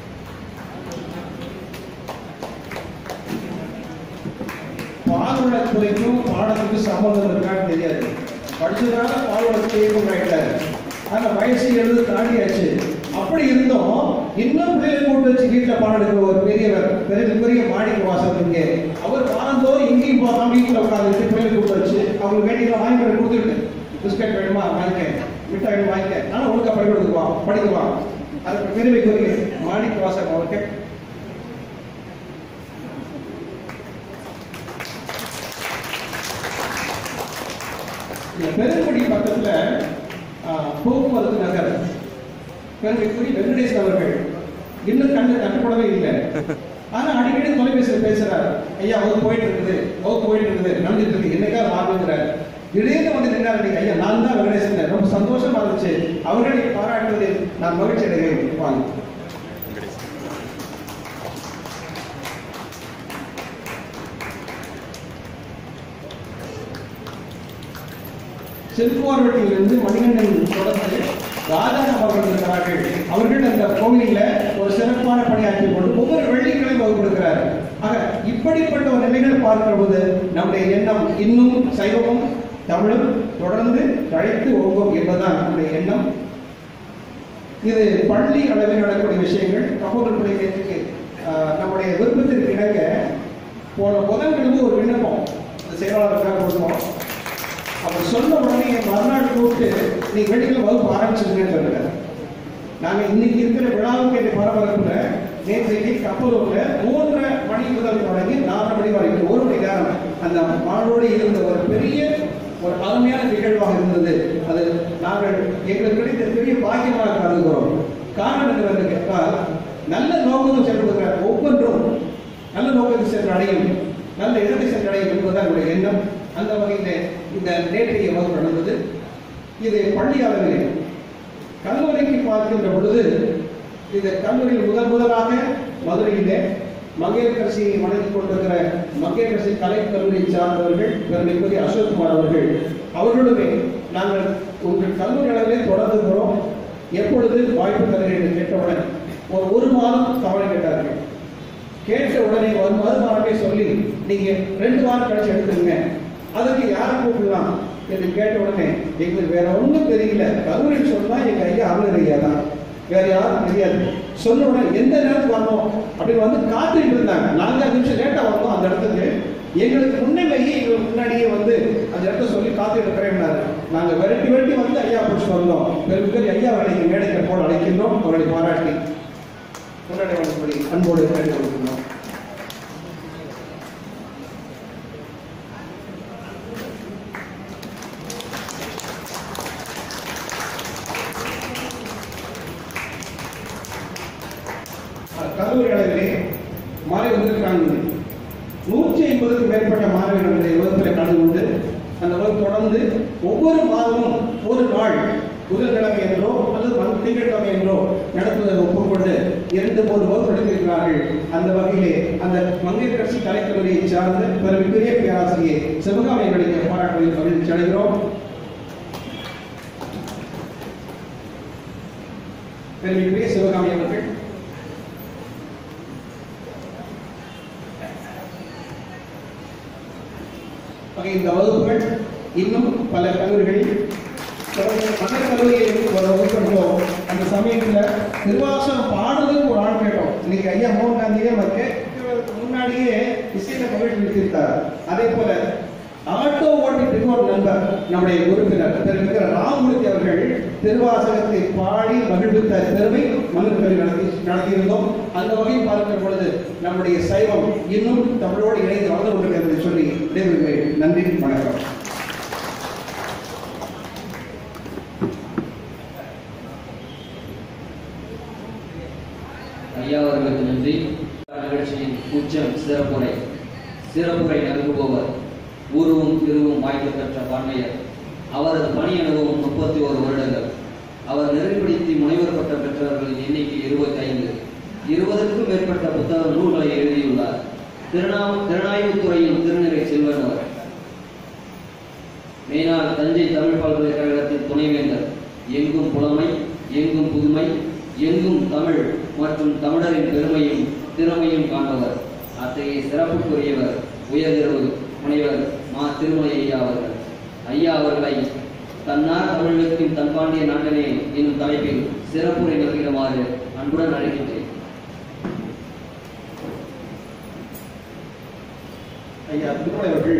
பால்வளத்துறைக்கும் பாடத்துக்கு சம்பந்தம் இருக்கான்னு தெரியாது. படிச்சதுனால பால்வளத்துறையும் ஆயிட்டாரு. ஆனா வயசு 70 தாண்டியாச்சு. அப்படி இருந்தோம் இன்னும் பிள்ளைகளை கூட்டு வச்சு வீட்டில் பாடம் எடுக்கிற ஒரு பெரிய மாணிக்க வாசல் இங்கே. அவர் வாரந்தோறும் எங்கேயும் போகாம வீட்டில் உட்காந்துட்டு பிள்ளைகளை கூட்டு வச்சு அவங்களுக்கு வேண்டிய வாங்கி கொடுத்துட்டு பிஸ்கட் வேணுமா வாங்கிக்க, மிட்டாய் வேணும் வாங்கிக்க, ஆனால் ஒழுங்கா படிக்குவான். அதுக்கு பெருமைக்குரிய மாணிக்க வாசல் அவர்கள். பெருங்குடி பக்கத்துல போக்குவரத்து நகர் பெருமைக்குரிய வெங்கடேசன் அவர்கள் இன்னும் கட்டுப்படவே இல்லை. ஆனா அடிக்கடி தொலைபேசியில் பேசுறாரு. ஐயா வகுப்பு போயிட்டு இருக்குது நடந்துட்டு இருக்கு, என்னைக்காவது வாங்குகிறார். திடீர்னு வந்து நின்றாரு. ஐயா நான் தான் வெங்கடேசன், ரொம்ப சந்தோஷமா இருந்துச்சு. அவர்களை பாராட்டுவதில் நான் மகிழ்ச்சி அடைகிறேன். வாங்க. செல்போர்வட்டியிலிருந்து மணிகண்டன் தொடர்ந்து ராஜாராம் அவர்கள் இருக்கிறார்கள். அவர்கள் அந்த கோவிலில் ஒரு சிறப்பான பணியாற்றி கொண்டு ஒவ்வொரு வெள்ளிக்கிழமை வகுப்படுகிறார். ஆக இப்படிப்பட்ட ஒரு நிலைகளை பார்க்கிற போது நம்முடைய எண்ணம் இன்னும் சைவமும் தமிழும் தொடர்ந்து தழைத்து ஓங்கும் என்பதுதான் நம்முடைய எண்ணம். இது பள்ளி அளவில் நடக்கக்கூடிய விஷயங்கள். கபூர் பிள்ளைகளுக்கு நம்முடைய விருப்பத்திற்கு இணங்க போன புதன்கிழமை ஒரு விண்ணப்பம் செயலாளருக்காக கொடுத்தோம். அவர் சொன்ன உடனே மறுநாள் கூப்பிட்டு நீ வெள்ளிக்கிழமை வகுப்பு ஆரம்பிச்சிருக்கேன்னு சொல்லுறாரு. நாங்கள் இன்னைக்கு இருக்கிற விழாவுக்கு பரபரப்புல நேற்றைக்கு கப்பலூர்ல 3:30 மணி முதல் தொடங்கி 4 மணி வரைக்கும் 1 மணி நேரம் அந்த மாணோடு இருந்த ஒரு அருமையான நிகழ்வாக இருந்தது. அது நாங்கள் எங்களுக்கு கிடைத்த பெரிய பாக்கியமாக கருதுகிறோம். காரணம் என்னவென்று கேட்டால் நல்ல நோக்கத்தில் சென்று ஒவ்வொன்றும் நல்ல நோக்கத்தில் சென்று அடையும், நல்ல இடத்தை சென்று அடையும் என்பதுதான் என்னுடைய எண்ணம். அந்த வகையில் இந்த நேற்றைய வகுப்பு நடந்தது. இது பள்ளி அளவிலே. கல்லூரிக்கு பார்க்கின்ற பொழுது இந்த கல்லூரியில் முதலாக மதுரையிலே மங்கையர்கரசியை வணங்கிக் கொண்டிருக்கிற மங்கையர்கரசி கலை கல்லூரியை சார்ந்தவர்கள் பெருமைக்குரிய அசோக்குமார் அவர்கள், அவர்களுமே நாங்கள் உங்கள் கல்லூரி அளவிலே தொடர்ந்துகிறோம், எப்பொழுது வாய்ப்பு தருகிறேன் கேட்டவுடன் ஒரு மாதம் தவணை கேட்டார்கள். கேட்ட உடனே மறுமாறவே சொல்லி நீங்க 2 வாரம் கழிச்சு எடுத்துருங்க, அதுக்கு யாரை கூப்பிடலாம் என்று கேட்ட உடனே எங்களுக்கு வேற ஒன்றும் தெரியல, கல்லூரின்னு சொன்னா எங்க ஐயா அருள் ஐயா தான், வேற யாரும் தெரியாது. சொன்ன உடனே எந்த நேரத்துக்கு வரணும் அப்படின்னு வந்து காத்துட்டு இருந்தாங்க. 4 நிமிஷம் லேட்டா வந்தோம் அந்த இடத்துக்கு. எங்களுக்கு முன்னிலேயே எங்களுக்கு முன்னாடியே வந்து அந்த இடத்த சொல்லி காத்துட்டு இருக்கிறேன்னாரு. நாங்கள் விரட்டி வந்து ஐயா பிடிச்சி வந்தோம். பெருமைக்கு ஐயா அவர்களை மேடைக்கு போட அழைக்கின்றோம். அவர்களை பாராட்டி முன்னாடி வந்தபடி அன்போடு கேட்டுக் கொள்கின்றோம். கல்லூரி அளவிலே மாறி வந்திருக்கிறாங்க. 150க்கும் மேற்பட்ட மாணவர்களுடைய வகுப்பில் கலந்து கொண்டு அந்த வகுப்பு தொடர்ந்து ஒவ்வொரு மாதமும் ஒரு நாள் புதன்கிழமை என்றோ அல்லது திங்கட்கிழமை என்றோ நடத்துவதை ஒப்புக்கொண்டு 2-3 வகுப்பு எடுத்திருக்கிறார்கள். அந்த வகையிலே அந்த மங்கையர்கரசி கலைக்கல்லூரியை சார்ந்த பெருமிக்குரிய பேராசிரியர் சிவகாமி அவர்களுக்கு பாராட்டுவதில் மகிழ்ச்சி அடைகிறோம். பெருமிக்குரிய சிவகாமி அவர்கள் இந்த வகுப்புகள் இன்னும் பல கல்லூரிகளில் மன்னர் கல்லூரியில் ஒரு வகுப்பு அந்த சமயத்தில் நிர்வாகம் பாடுறதுக்கு ஒரு ஆள் கேட்டோம். இன்னைக்கு ஐயா மோகன் காந்தியே முன்னாடியே இசையில பகிர்ந்திருத்தார். அதே போல ஆட்டோ ஓட்டிட்டு ஒரு நண்பர் நம்முடைய உறுப்பினர் திரு ராமமூர்த்தி அவர்கள் திருவாசகத்தை பாடி மகிழ்வித்த பெருமை மன்னர் கல்லூரி நடத்தியிருந்தோம். அந்த வகையில் பார்க்கிற பொழுது நம்முடைய சைவம் இன்னும் தமிழோடு இணைந்து வளர்ந்து கொண்டிருக்கிறது சொல்லி விடைபெறுகிறேன். நன்றி, வணக்கம். ஐயா அவர்களுக்கு நன்றி. நிகழ்ச்சியின் உச்சம் சிறப்புரை நல்குபவர் ஊருவும் திருவும் வாய்ப்பு பெற்ற பாண்மையர். அவரது பணி அனுபவம் 31 வருடங்கள். அவர் நெறிப்படுத்தி முனைவர் பட்டம் பெற்றவர்களின் எண்ணிக்கை 25. 20க்கும் மேற்பட்ட புத்தக நூல்களை எழுதியுள்ளார். திறனாய்வுத்துறையின் திருநிறை செல்வன் அவர். மேனாள் தஞ்சை தமிழ் பல்கலைக்கழகத்தின் துணைவேந்தர். எங்கும் புலமை, எங்கும் புதுமை, எங்கும் தமிழ் மற்றும் தமிழரின் பெருமையும் திறமையும் காண்பவர். அத்தகைய சிறப்புக்குரியவர் உயர்திரு முனைவர் மா திருமலை ஐயா அவர்கள். ஐயா அவர்களை தன்னார் தமிழுக்கும் தன்பாண்டிய நாட்டினே என்னும் தலைப்பில் சிறப்புரை நல்கிடுமாறு அன்புடன் அழைக்கின்றேன். ஐயா திருமலை அவர்கள்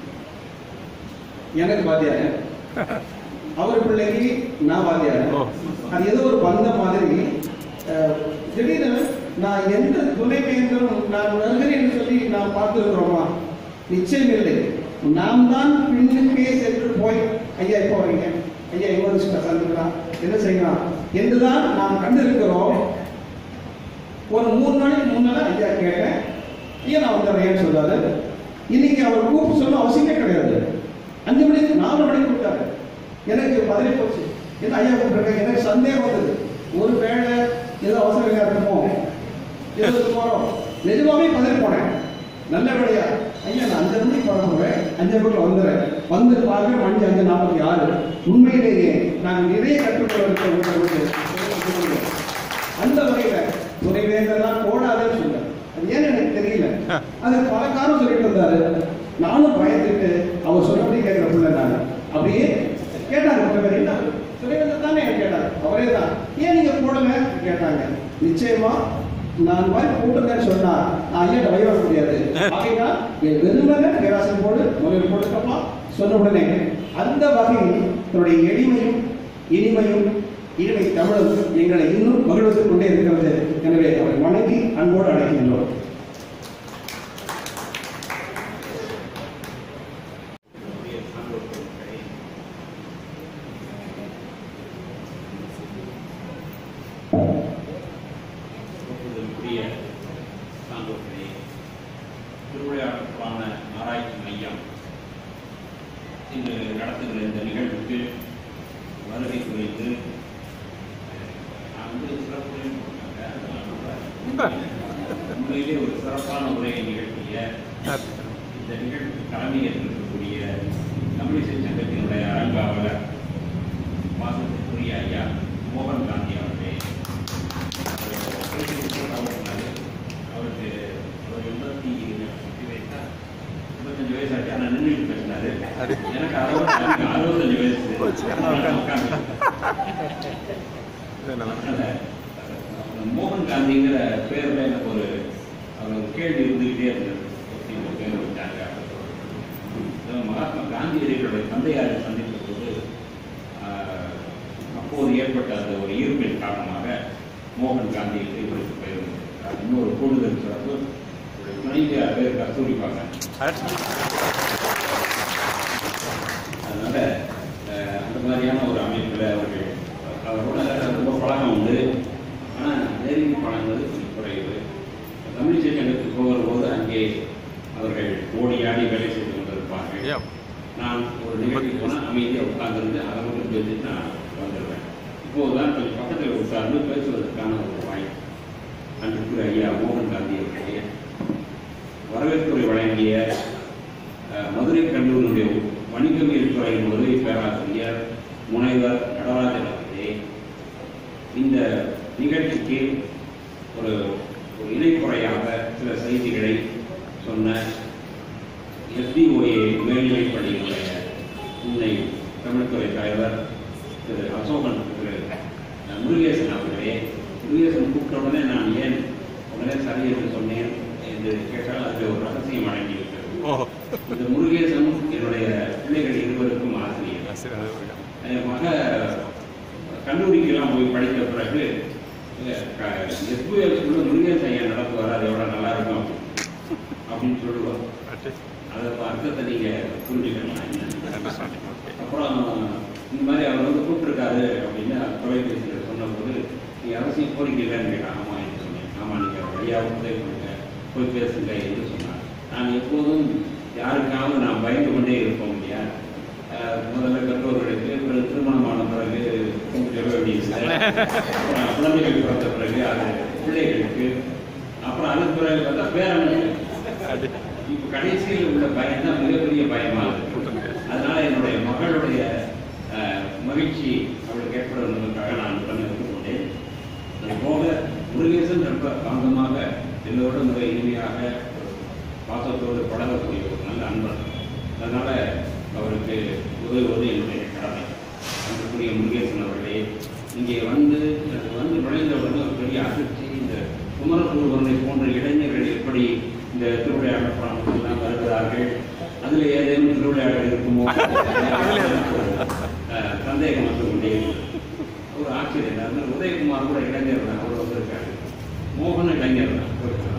எனக்கு வாத்தியார், அவர் பிள்ளைக்கு நான் வாத்தியார். அது ஏதோ ஒரு பந்த மாதிரி திடீர்னு நான் எந்த துணைவேந்தரும் நான் வருகிறேன் என்று சொல்லி நாம் பார்த்துருக்கிறோமா? நிச்சயம் இல்லை. நாம் தான் பின்னுக்கே சென்று போய் ஐயா எப்போ வரீங்க, ஐயா எவ்வளவு சந்திக்கலாம், என்ன செய்யலாம் என்றுதான் நாம் கண்டிருக்கிறோம். ஒரு 3 நாளைக்கு முன்னால ஐயா கேட்டேன், ஐயா நான் வந்துடுறேன்னு சொல்றாரு. இன்னைக்கு அவர் கூப்பிட்டு சொல்ல அவசியமே கிடையாது. 5 மணிக்கு 4 மணிக்கு கூப்பிட்டாரு. எனக்கு பதவி போச்சு. என்ன ஐயா கூப்பிட்டுருக்க? எனக்கு சந்தேகம் வந்தது. ஒரு வேளை ஏதோ அவசர வேலையா இருக்குமோ, ஏதோ போறோம். நிஜமாவே பதவி போனேன். நல்ல வேலையா ஐயா நான் 5 மணிக்கு போறேன், 5 மணிக்கு வந்துடுறேன். வந்து பார்க்க மணி 5:46. உண்மையிலேயே நாங்கள் நிறைய கற்றுக்கொள்ள அந்த வகையில துணைவேந்தெல்லாம் போடாதேன்னு சொன்னேன். அது ஏன்னு எனக்கு தெரியல. அது பல காரணம் சொல்லிட்டு இருந்தாரு. நானும் பயந்துட்டு அவர் சொன்னபடி கேட்கிற பிள்ளை நான் அப்படியே கேட்டாங்க. என்ன துணைவேந்தர் தானே கேட்டாரு, அவரே தான். ஏன் நீங்க போடல கேட்டாங்க. நிச்சயமா நான் மாதிரி கூட்டுங்கன்னு சொன்னா நான் ஐயா வய வர முடியாது. ஆகையா என் வெறுமன பேராசன் போடு முதலில் போட்டுக்கலாம் சொன்ன உடனே அந்த வகையில் தன்னுடைய எளிமையும் இனிமையும் இனிமை தமிழும் எங்களை இன்னும் மகிழ்வித்துக் கொண்டே இருக்கிறது. எனவே அவரை வணங்கி அன்போடு அழைக்கின்றோம். திருவிளையாடலுக்கான ஆராய்ச்சி மையம் இன்று நடத்துகிற இந்த நிகழ்வுக்கு வருகை குறித்து நான் சிறப்புரை உண்மையிலே ஒரு சிறப்பான உரையை நிகழ்த்திய இந்த நிகழ்வுக்கு தலைமை ஏற்றிருக்கக்கூடிய தமிழிசை சங்கத்தினுடைய அரங்காவலர் மாசத்திற்குரிய ஐயா மோகன் காந்தி அவர்களே, அவருக்கு ஒரு 85 வயசாச்சு. ஆனால் நின்றுட்டு பேசினாரு. எனக்கு அதை மோகன் காந்திங்கிற பேரில் எனக்கு ஒரு கேள்வி இருந்துகிட்டே இருந்தது. பேர் வச்சாங்க. மகாத்மா காந்தியடிகளுடைய தந்தையாரை சந்தித்த போது அப்போது ஏற்பட்ட அந்த ஒரு ஈர்ப்பின் காரணமாக மோகன் காந்தி இவருக்கு பெயர் வந்திருக்கிறார். இன்னொரு கூடுதல் சிறப்பு, துணைவியார் பேர் கஸ்தூரிபாங்க. அதனால அந்த மாதிரியான ஒரு அமைப்பில் அவரோட ரொம்ப பழக்கம் உண்டு. ஆனால் நெருங்கி பழங்குவது கொஞ்சம் குறைவு. தமிழிசை சங்கத்துக்கு போகும்போது அங்கே அவர்கள் ஓடி ஆடி வேலை செய்து கொண்டிருப்பார்கள். நான் ஒரு நிகழ்ச்சி போனால் அமைதியாக உட்கார்ந்துருந்து அதை மட்டும் பேசிட்டு நான் வந்துடுவேன். இப்போதுதான் கொஞ்சம் பக்கத்தில் உட்கார்ந்து பேசுவதற்கான ஒரு வாய்ப்பு. அன்றைக்கு ஐயா மோகன் காந்தி அவர்களே வரவேற்புரை வழங்கிய மதுரை கல்லூரியுடைய வணிகவியல் துறையின் உதவி பேராசிரியர் முனைவர் நடராஜன் அவர்களே, இந்த நிகழ்ச்சிக்கு ஒரு இணைப்புறையாக சில செய்திகளை சொன்ன FDOA மேல்நிலைப் பள்ளியினுடைய முன்னை தமிழ்துறை தலைவர் திரு அசோகன் திரு முருகேசன் அவர்களே, முருகேசன் கூப்பிட்ட உடனே நான் ஏன் உடனே சரி என்று சொன்னேன் என்று கேட்டால் அதில் ஒரு ரகசியம் அடங்கியிருக்கிறது. இந்த முருகேசன் என்னுடைய பிள்ளைகள் இருவருக்கும் ஆசிரியர். என் மக கல்லூரிக்கெல்லாம் போய் படித்த பிறகு SBL ஸ்கூலில் முருகேசன் ஐயா நடத்துவார், அது எவ்வளோ நல்லா இருக்கும் அப்படின்னு சொல்லுவார். அதை அர்த்தத்தை நீங்கள் புரிஞ்சுக்கலாம். அப்புறம் இந்த மாதிரி அவர் வந்து கூப்பிட்டுருக்காரு அப்படின்னு தொலைபேசியில் சொன்னபோது நீ அவசியம் போறீங்கன்னு கேட்டான். ஆமாம் என்று சொன்னேன். ஆமாம், நீங்கள் வழியாக உதவி பண்ணுங்க, போய் பேசுங்க என்று சொன்னார். நான் எப்போதும் யாருக்காவது நான் பயந்து கொண்டே இருப்போம் இல்லையா. முதல்ல கற்றோர்களுக்கு, பிறகு திருமணமான பிறகு சொல்ல வேண்டியது, அப்புறம் குழந்தைகள் பிறந்த பிறகு அது பிள்ளைகளுக்கு, அப்புறம் அதுக்கு பிறகு பார்த்தா பேரனுக்கு. இப்போ கடைசியில் உள்ள பயம் தான் மிகப்பெரிய பயமாக இருக்கு. அதனால என்னுடைய மகளுடைய மகிழ்ச்சி அவளுக்கு ஏற்படுவதற்காக நான் கொண்டேன். அது போக முருகேசன் ரொம்ப காந்தமாக எல்லோரும் மிக இனிமையாக பாசத்தோடு பழகக்கூடிய ஒரு நல்ல அன்பர். அதனால அவருக்கு உதவுவது என்னுடைய கடமை. அன்புக்குரிய முருகேசன் அவர்களே, இங்கே வந்து நுழைந்தவுடன் ஒரு பெரிய அதிர்ச்சி. இந்த குமரகுருவனை போன்ற இளைஞர்கள் எப்படி இந்த திருவிளையாடல் புராணத்திலாம் வருகிறார்கள், அதில் ஏதேனும் திருவிளையாடல் இருக்குமோ சந்தேகம் வந்து கொண்டே ஒரு ஆச்சரியம். அது உதயகுமார் கூட இளைஞர் தான், அவர் வந்திருக்காரு. மோகன் இளைஞர் தான்,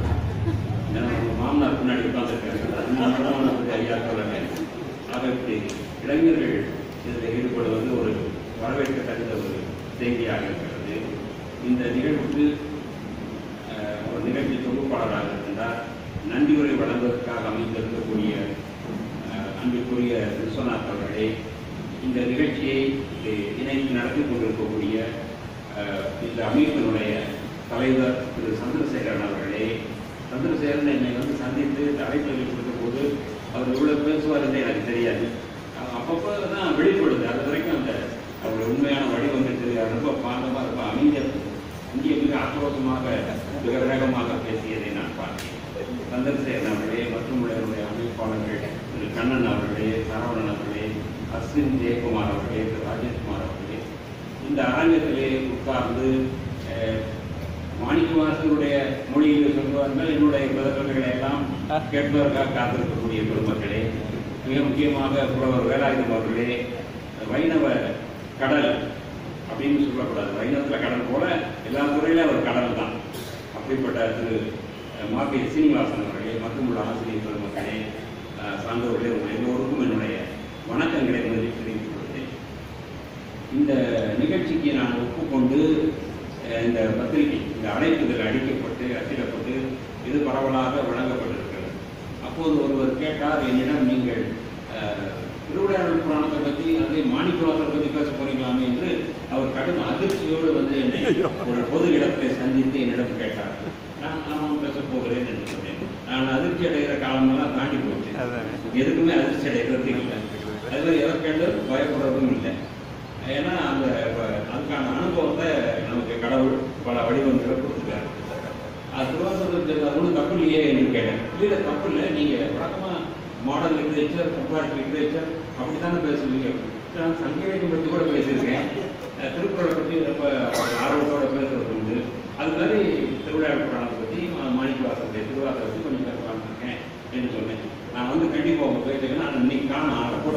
மாமனார் பின்னாடி உட்கார்ந்துருக்காரு. ஐயா சொல்லுங்க. ஆக இப்படி இளைஞர்கள் இதில் ஈடுபடுவது ஒரு வரவேற்கத்தக்க ஒரு செய்தியாக இருக்கிறது. இந்த நிகழ்வுக்கு ஒரு நிகழ்ச்சி தொகுப்பாளராக இருக்கின்றார். நன்றியுரை வழங்குவதற்காக அமைந்திருக்கக்கூடிய அன்புக்குரிய விஸ்வநாத் அவர்களே, இந்த நிகழ்ச்சியை இணைத்து நடத்தி கொண்டிருக்கக்கூடிய இந்த அமைப்பினுடைய தலைவர் திரு சந்திரசேகரன் அவர்களே, சந்திரசேகரன் என்னை வந்து சந்தித்து அழைப்பதை கொடுத்த போது அவர் இவ்வளவு பேசுவார் என்று எனக்கு தெரியாது. அப்பப்போ தான் வெளிப்படுது. அது வரைக்கும் அந்த அவருடைய உண்மையான வடிவங்கள் தெரியாது. ரொம்ப பாந்தமாக ரொம்ப அமைதியாக இங்கே மிக ஆக்ரோஷமாக மிக வேகமாக பேசியதை நான் பார்த்தேன். சந்திரசேகரன் அவர்களே மற்றும் என்னுடைய அமைப்பாளர்கள் திரு கண்ணன் அவர்களே, சரவணன் அவர்களே, அஸ்வின் ஜெயக்குமார் அவர்களே, திரு ராஜேஷ்குமார் அவர்களே, இந்த அரங்கத்திலே உட்கார்ந்து மாணிக்கவாசனுடைய மொழியில் சொல்வார்கள் என்னுடைய விதங்களை எல்லாம் கேட்பதற்காக காத்திருக்கக்கூடிய பெருமக்களே, மிக முக்கியமாக புலவர் வேலாயுதம் அவர்களே, வைணவ கடல் அப்படின்னு சொல்லக்கூடாது, வைணவத்தில் கடல் போல எல்லா துறையிலும் அவர் கடல் தான். அப்படிப்பட்ட திரு மாபி சீனிவாசன் அவர்களே மற்றும் உள்ள ஆசிரியர் பெருமக்களே, சார்ந்தவர்களே, உங்கள் எல்லோருக்கும் என்னுடைய வணக்கங்களை முதலில் தெரிவித்துக் கொள்கிறேன். இந்த நிகழ்ச்சிக்கு நான் ஒப்புக்கொண்டு இந்த பத்திரிகை இந்த அழைப்புதல் அடிக்கப்பட்டு அச்சிடப்பட்டு இது பரவலாக வழங்கப்பட்டிருக்கிறது. அப்போது ஒருவர் கேட்டார் என்னிடம், நீங்கள் திருவிளையாடல் புராணத்தை பற்றி அதே மாணிக்கவாசரை பற்றி பேச போறீங்களாமே என்று அவர் கடும் அதிர்ச்சியோடு வந்து என்னை ஒரு பொது இடத்தை சந்தித்து என்னிடம் கேட்டார். நான் பேச போகிறேன் என்று சொன்னேன். நான் அதிர்ச்சி அடைகிற காலமெல்லாம் தாண்டி போச்சு. எதுக்குமே அதிர்ச்சி அடைகிறது இல்லை, அது மாதிரி எதை கேட்டு பயப்படுறதும் இல்லை. ஏன்னா அந்த அதுக்கான அனுபவத்தை நமக்கு கடவுள் பல வடிவங்களை கொடுத்துருக்காரு. அது திருவாசகத்தில் ஒன்றும் தப்பு இல்லையே என்று கேட்டேன். இல்லை தப்பு இல்லை, நீங்கள் வழக்கமாக மாடல் லிட்ரேச்சர், கம்பாரிட்டிவ் லிட்ரேச்சர் அப்படி தானே பேசுவீங்க. நான் சங்கீதத்தை பற்றி கூட பேசியிருக்கேன், திருக்குறளை பற்றி ரொம்ப ஆர்வத்தோடு பேசுறது உண்டு. அது மாதிரி திருவிளையாடல் புராணத்தை பற்றி மாணிக்கவாசனுடைய திருவாசகத்தை கொஞ்சம் பேசலாம்னு என்று சொன்னேன். நான் வந்து கண்டிப்பாக அவங்க போயிட்டேன்னா இன்னைக்கு காணும் கூட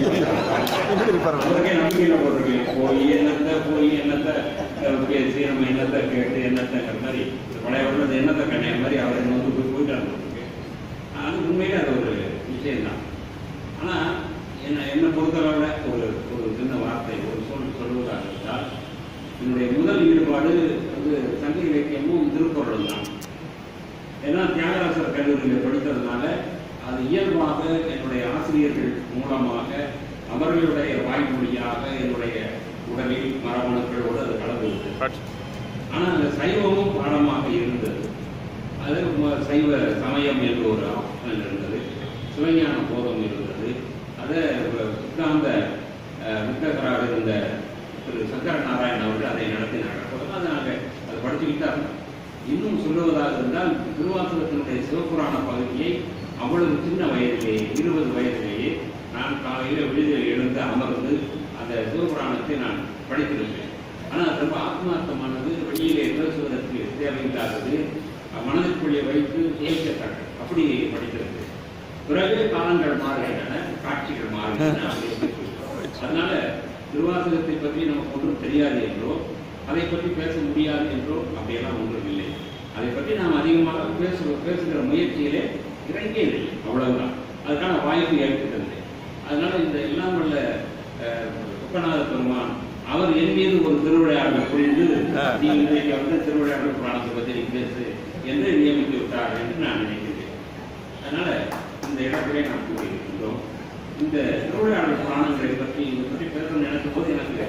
அவருக்கே நம்பிக்கையில் போட்டிருக்கேன். போய் என்னத்தை பேசி நம்ம என்னத்தை கேட்டு என்னத்தைங்கிற மாதிரி பழைய வருடம் என்னத்தை கண்ணைய மாதிரி அவர் என்ன வந்து போயிட்டு இருந்திருக்கு. அது உண்மையிலே அது ஒரு விஷயம்தான். ஆனால் என்னை பொறுத்தளவில் ஒரு சின்ன வார்த்தை ஒரு சொல்வதாக இருந்தால், என்னுடைய முதல் ஈடுபாடு வந்து சங்க இலக்கியமும் திருக்குறளும் தான். ஏன்னா தியாகராசர் கல்லூரியில் படித்ததுனால அது இயல்பாக என்னுடைய ஆசிரியர்கள் மூலமாக அவர்களுடைய வாய்மொழியாக என்னுடைய உடலில் மரபணுக்களோடு அது கலந்துள்ளது. ஆனால் அந்த சைவமும் பாடமாக இருந்தது. அது சைவ சமயம் என்று ஒரு ஆப்ஷன் இருந்தது, சிவஞான போதம் இருந்தது. அதை சித்தாந்த வித்தகராக இருந்த திரு சங்கர நாராயணன் அவர்கள் அதை நடத்தினார்கள். அதை நாங்கள் அதை படிச்சுக்கிட்டு இருந்தோம். இன்னும் சொல்லுவதாக இருந்தால் திருவாசகத்தினுடைய சிவபுராண பகுதியை அவ்வளவு சின்ன வயதிலேயே 20 வயதிலேயே நான் காலையில் விடுதலை எழுந்து அமர்ந்து அந்த சிவபுராணத்தை நான் படித்திருந்தேன். ஆனால் அது ரொம்ப ஆத்மார்த்தமானது, வெளியிலே பேசுவதற்கு தேவையில்லாதது, மனதிற்குள்ளே வைத்து சுவைக்கத்தக்கது, அப்படி படித்திருந்தேன். பிறகு காலங்கள் மாறுகின்றன, காட்சிகள் மாறுகின்றன. அதனால திருவாசகத்தை பற்றி நமக்கு ஒன்றும் தெரியாது என்றோ அதை பற்றி பேச முடியாது என்றோ அப்படியெல்லாம் ஒன்றும் இல்லை. அதை பற்றி நாம் அதிகமாக பேசுகிற முயற்சியிலே இறங்கியதில்லை, அவ்வளவுதான். அதுக்கான வாய்ப்பு ஏற்பட்டதில்லை. அதனால இந்த எல்லாம் உள்ள சொக்கநாத பெருமான் அவர் என் மீது ஒரு திருவிளையாடல் புரிந்து நீ இன்றைக்கு வந்து திருவிளையாடல் புராணத்தை பற்றி பேசு என்று நியமித்து விட்டார் என்று நான் நினைக்கிறேன். அதனால இந்த இடத்திலே நாம் கூறியிருக்கின்றோம். இந்த திருவிளையாடல் புராணங்களை பற்றி இதை பற்றி பேசணும்னு நினைக்கும் போது எனக்கு